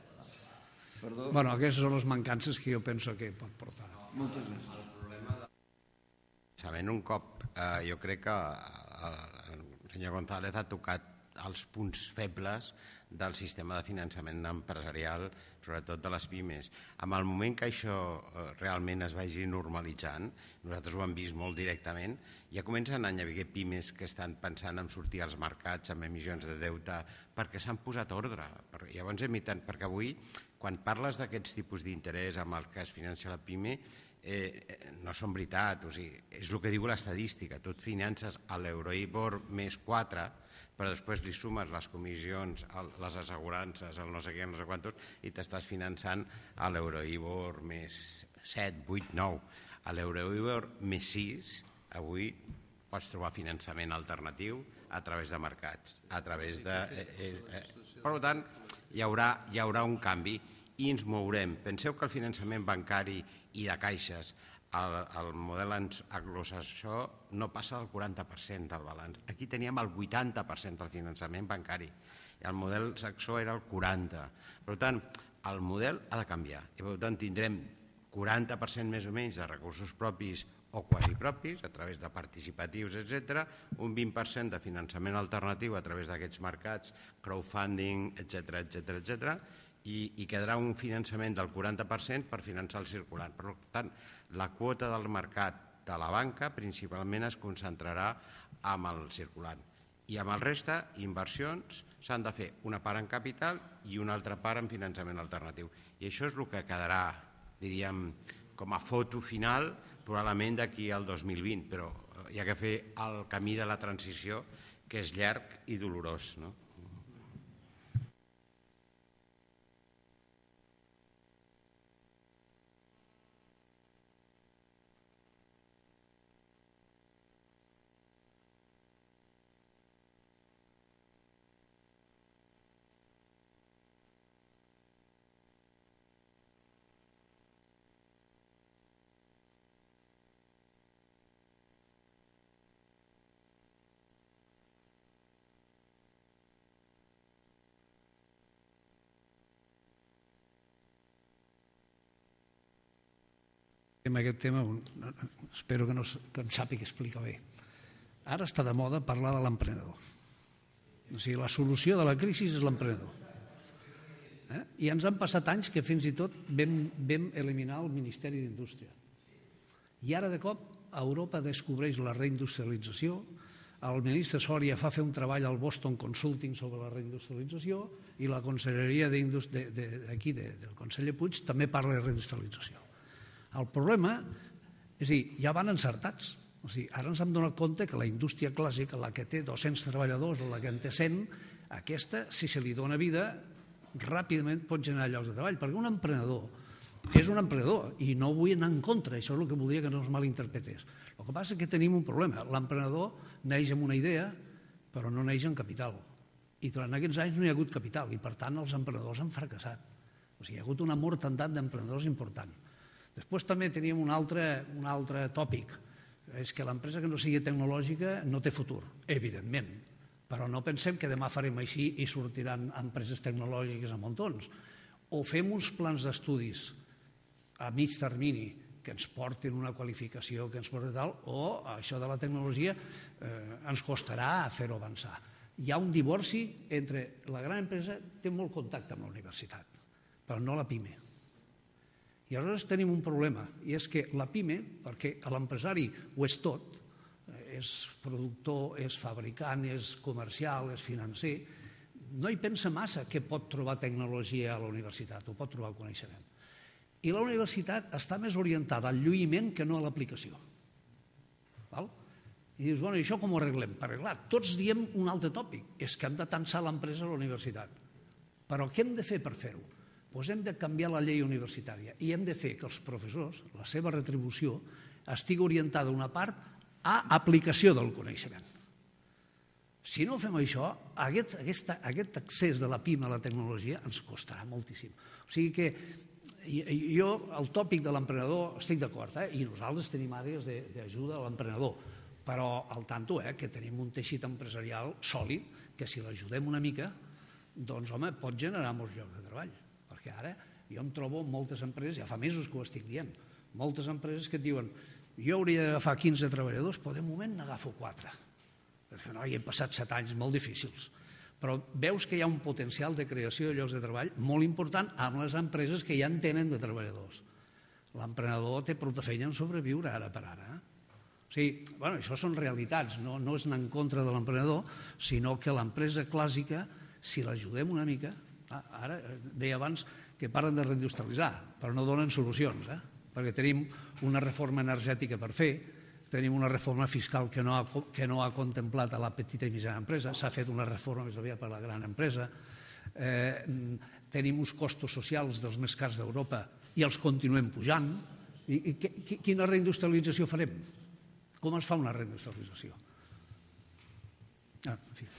Speaker 3: Bueno, aquestes són les mancances que jo penso que pot portar.
Speaker 2: Moltes gràcies.
Speaker 4: Sabent un cop, jo crec que el senyor González ha tocat els punts febles del sistema de finançament empresarial, sobretot de les pimes. En el moment que això realment es vagi normalitzant, nosaltres ho hem vist molt directament, ja comencen a haver pimes que estan pensant en sortir als mercats amb emissions de deute perquè s'han posat ordre. Llavors, perquè avui, quan parles d'aquests tipus d'interès amb el que es financia la pime, no són veritat, és el que diu l'estadística, tu et finances a l'Euribor més 4, però després li sumes les comissions, les assegurances, el no sé què, no sé quantos, i t'estàs finançant a l'Euribor més 7, 8, 9. A l'Euribor més 6, avui pots trobar finançament alternatiu a través de mercats, a través de... Per tant, hi haurà un canvi i ens mourem. Penseu que el finançament bancari i de caixes, el model anglosaxó no passa del 40% del balanç. Aquí teníem el 80% del finançament bancari i el model saxó era el 40%. Per tant, el model ha de canviar i per tant tindrem 40% més o menys de recursos propis o quasi propis, a través de participatius, etc., un 20% de finançament alternatiu a través d'aquests mercats, crowdfunding, etc., i quedarà un finançament del 40% per finançar el circulant. Per tant, la quota del mercat de la banca principalment es concentrarà amb el circulant. I amb el reste, inversions, s'han de fer una part en capital i una altra part en finançament alternatiu. I això és el que quedarà, diríem, com a foto final, probablement d'aquí al 2020, però hi ha que fer el camí de la transició, que és llarg i dolorós, no?
Speaker 3: En aquest tema espero que em sàpiga explicar bé. Ara està de moda parlar de l'emprenedor. O sigui, la solució de la crisi és l'emprenedor. I ens han passat anys que fins i tot vam eliminar el Ministeri d'Indústria. I ara de cop Europa descobreix la reindustrialització, el ministre Soria fa fer un treball al Boston Consulting sobre la reindustrialització i la conselleria d'aquí, del conseller Puig, també parla de reindustrialització. El problema és dir, ja van encertats. O sigui, ara ens hem donat compte que la indústria clàssica, la que té 200 treballadors o la que en té 100, aquesta, si se li dona vida, ràpidament pot generar llocs de treball, perquè un emprenedor és un emprenedor i no vull anar en contra, això és el que voldria que no es malinterpretés. El que passa és que tenim un problema. L'emprenedor neix amb una idea, però no neix amb capital. I durant aquests anys no hi ha hagut capital i, per tant, els emprenedors han fracassat. O sigui, hi ha hagut una mortandat d'emprenedors important. Després també teníem un altre tòpic, és que l'empresa que no sigui tecnològica no té futur, evidentment, però no pensem que demà farem així i sortiran empreses tecnològiques a muntons. O fem uns plans d'estudis a mig termini que ens portin una qualificació, que ens portin tal, o això de la tecnologia ens costarà fer-ho avançar. Hi ha un divorci entre la gran empresa, té molt contacte amb la universitat, però no la pime. I aleshores tenim un problema, i és que la pime, perquè l'empresari ho és tot, és productor, és fabricant, és comercial, és financer, no hi pensa massa que pot trobar tecnologia a la universitat, o pot trobar coneixement. I la universitat està més orientada al lluïment que no a l'aplicació. I dius, bueno, i això com ho arreglem? Perquè, clar, tots diem un altre tòpic, és que hem de tensar l'empresa a la universitat. Però què hem de fer per fer-ho? Doncs hem de canviar la llei universitària i hem de fer que els professors, la seva retribució, estigui orientada una part a aplicació del coneixement. Si no fem això, aquest accés de la PIME a la tecnologia ens costarà moltíssim. O sigui que jo, el tòpic de l'emprenedor, estic d'acord, i nosaltres tenim àrees d'ajuda a l'emprenedor, però al tanto que tenim un teixit empresarial sòlid que si l'ajudem una mica, doncs, home, pot generar molts llocs de treball. Perquè ara jo em trobo moltes empreses, ja fa mesos que ho estic dient, moltes empreses que et diuen jo hauria d'agafar 15 treballadors, però de moment n'agafo 4. Perquè no, hi he passat 7 anys molt difícils. Però veus que hi ha un potencial de creació de llocs de treball molt important amb les empreses que ja en tenen de treballadors. L'emprenedor té prou de feina en sobreviure ara per ara. O sigui, bueno, això són realitats, no és anar en contra de l'emprenedor, sinó que l'empresa clàssica, si l'ajudem una mica, ara deia abans que parlen de reindustrialitzar, però no donen solucions, perquè tenim una reforma energètica per fer, tenim una reforma fiscal que no ha contemplat a la petita i mitjana empresa, s'ha fet una reforma més aviat per a la gran empresa, tenim uns costos socials dels més cars d'Europa i els continuem pujant. I quina reindustrialització farem? Com es fa una reindustrialització? En fi.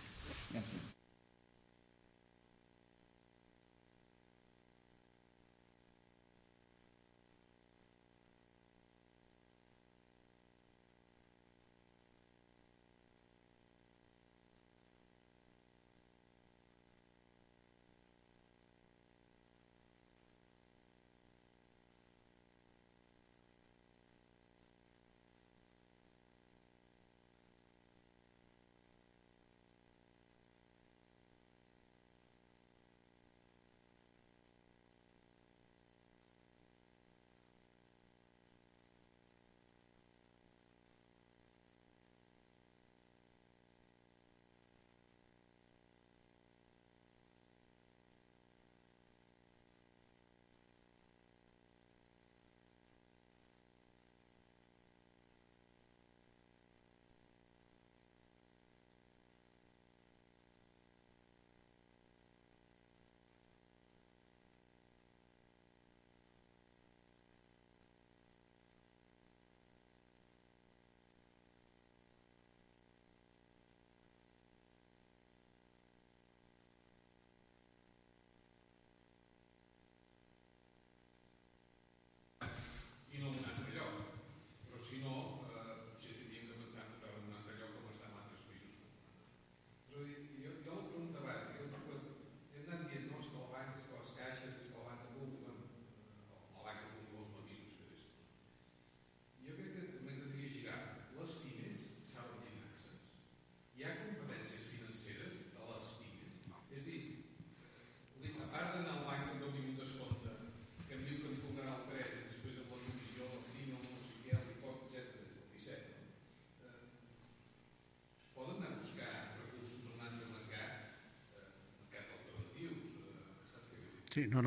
Speaker 3: Sí, no.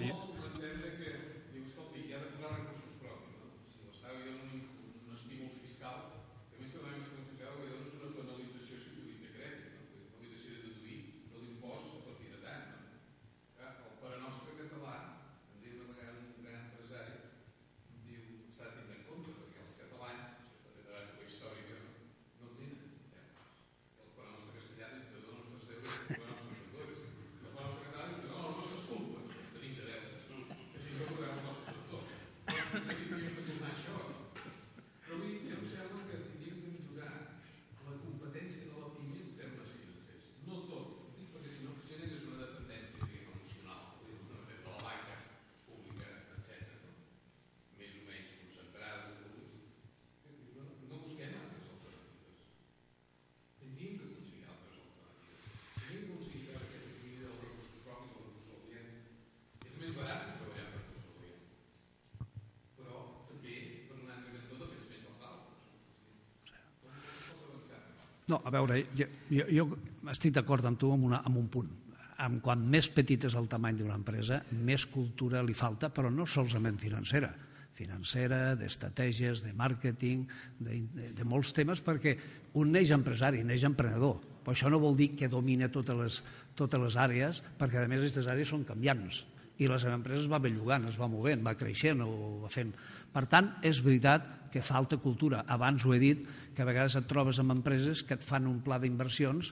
Speaker 3: No, a veure, jo estic d'acord amb tu amb un punt. Quan més petit és el tamany d'una empresa, més cultura li falta, però no solament financera, d'estratègies, de màrqueting, de molts temes, perquè un neix empresari, neix emprenedor. Però això no vol dir que domina totes les àrees, perquè a més aquestes àrees són canviants i les empreses va bellugant, es va movent, va creixent o va fent. Per tant, és veritat que falta cultura. Abans ho he dit, que a vegades et trobes amb empreses que et fan un pla d'inversions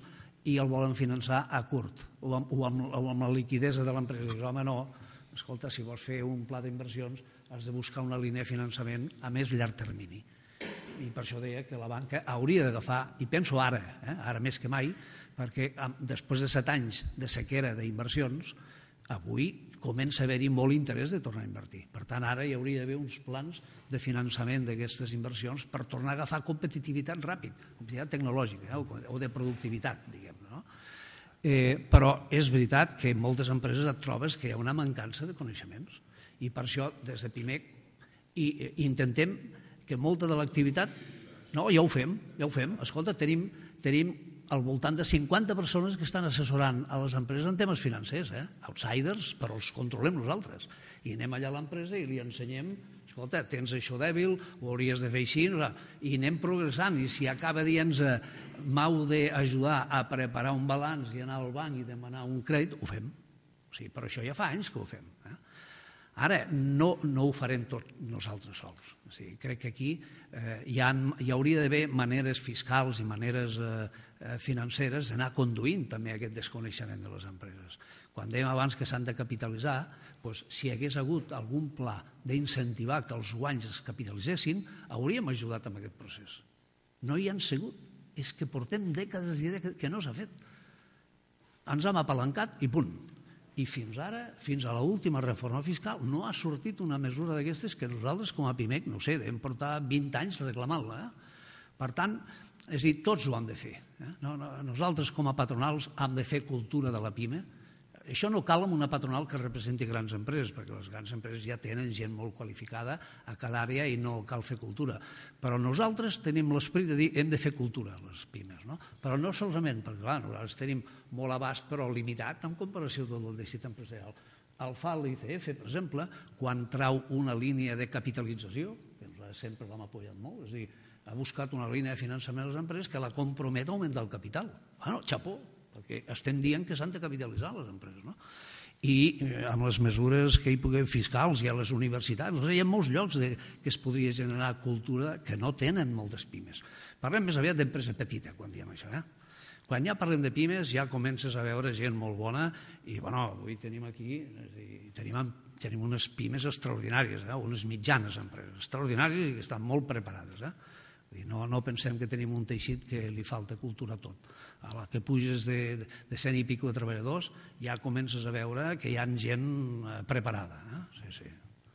Speaker 3: i el volen finançar a curt o amb la liquidesa de l'empresa. Dius, home, no, escolta, si vols fer un pla d'inversions has de buscar una línia de finançament a més llarg termini. I per això deia que la banca hauria d'agafar, i penso ara, ara més que mai, perquè després de 7 anys de sequera d'inversions, avui comença a haver-hi molt interès de tornar a invertir. Per tant, ara hi hauria d'haver uns plans de finançament d'aquestes inversions per tornar a agafar competitivitat ràpid, competitivitat tecnològica o de productivitat, diguem-ne. Però és veritat que en moltes empreses et trobes que hi ha una mancança de coneixements i per això des de PIMEC intentem que molta de l'activitat... No, ja ho fem. Escolta, tenim al voltant de 50 persones que estan assessorant a les empreses en temes financers, outsiders, però els controlem nosaltres. I anem allà a l'empresa i li ensenyem, escolta, tens això dèbil, ho hauries de fer així, i anem progressant. I si acaba dient m'heu d'ajudar a preparar un balanç i anar al banc i demanar un crèdit, ho fem. O sigui, per això ja fa anys que ho fem. Ara, no ho farem tot nosaltres sols. O sigui, crec que aquí hi hauria d'haver maneres fiscals i maneres financeres d'anar conduint també aquest desconeixement de les empreses. Quan dèiem abans que s'han de capitalitzar, si hi hagués hagut algun pla d'incentivar que els guanys es capitalitzessin, hauríem ajudat amb aquest procés. No hi han sigut. És que portem dècades i dècades que no s'ha fet. Ens hem apalancat i punt. I fins ara, fins a l'última reforma fiscal, no ha sortit una mesura d'aquestes que nosaltres com a PIMEC, no sé, devem portar 20 anys reclamant-la. Per tant, és a dir, tots ho hem de fer. Nosaltres com a patronals hem de fer cultura de la PIME. Això no cal en una patronal que representi grans empreses, perquè les grans empreses ja tenen gent molt qualificada a cada àrea i no cal fer cultura. Però nosaltres tenim l'esperit de dir hem de fer cultura a les pimes, però no solament, perquè clar, nosaltres tenim molt abast però limitat en comparació amb el teixit empresarial. El fa l'ICF, per exemple, quan trau una línia de capitalització, que nosaltres sempre l'hem apoyat molt, és a dir, ha buscat una línia de finançament a les empreses que la compromet a augmentar el capital. Bueno, xapó, perquè estem dient que s'han de capitalitzar les empreses, no? I amb les mesures que hi puguem fiscals i a les universitats, hi ha molts llocs que es podria generar cultura que no tenen moltes pimes. Parlem més aviat d'empresa petita quan diem això. Quan ja parlem de pimes ja comences a veure gent molt bona i avui tenim aquí, tenim unes pimes extraordinàries, unes mitjanes empreses extraordinàries i que estan molt preparades. No pensem que tenim un teixit que li falta cultura a tot. A la que puges de 100 i pico de treballadors ja comences a veure que hi ha gent preparada. Sí.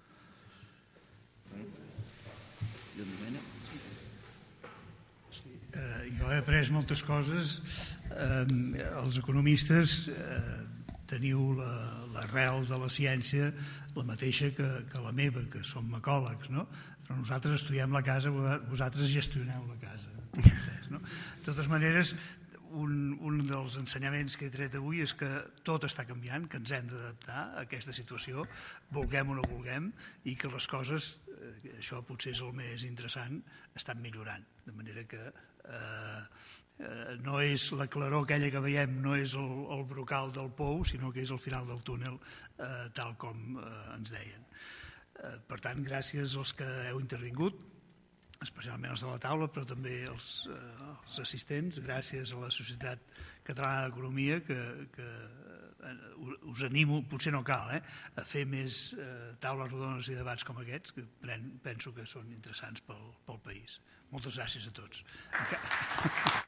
Speaker 1: Jo he après moltes coses. Els economistes teniu l'arrel de la ciència la mateixa que la meva, que som ecòlegs, no? Però nosaltres estudiem la casa, vosaltres gestioneu la casa. De totes maneres, un dels ensenyaments que he tret avui és que tot està canviant, que ens hem d'adaptar a aquesta situació, vulguem o no vulguem, i que les coses, això potser és el més interessant, estan millorant. De manera que no és la claror aquella que veiem, no és el brocal del pou, sinó que és el final del túnel, tal com ens deien. Per tant, gràcies als que heu intervingut, especialment els de la taula, però també els assistents. Gràcies a la Societat Catalana d'Economia, que us animo, potser no cal, a fer més taules rodones i debats com aquests, que penso que són interessants pel país. Moltes gràcies a tots.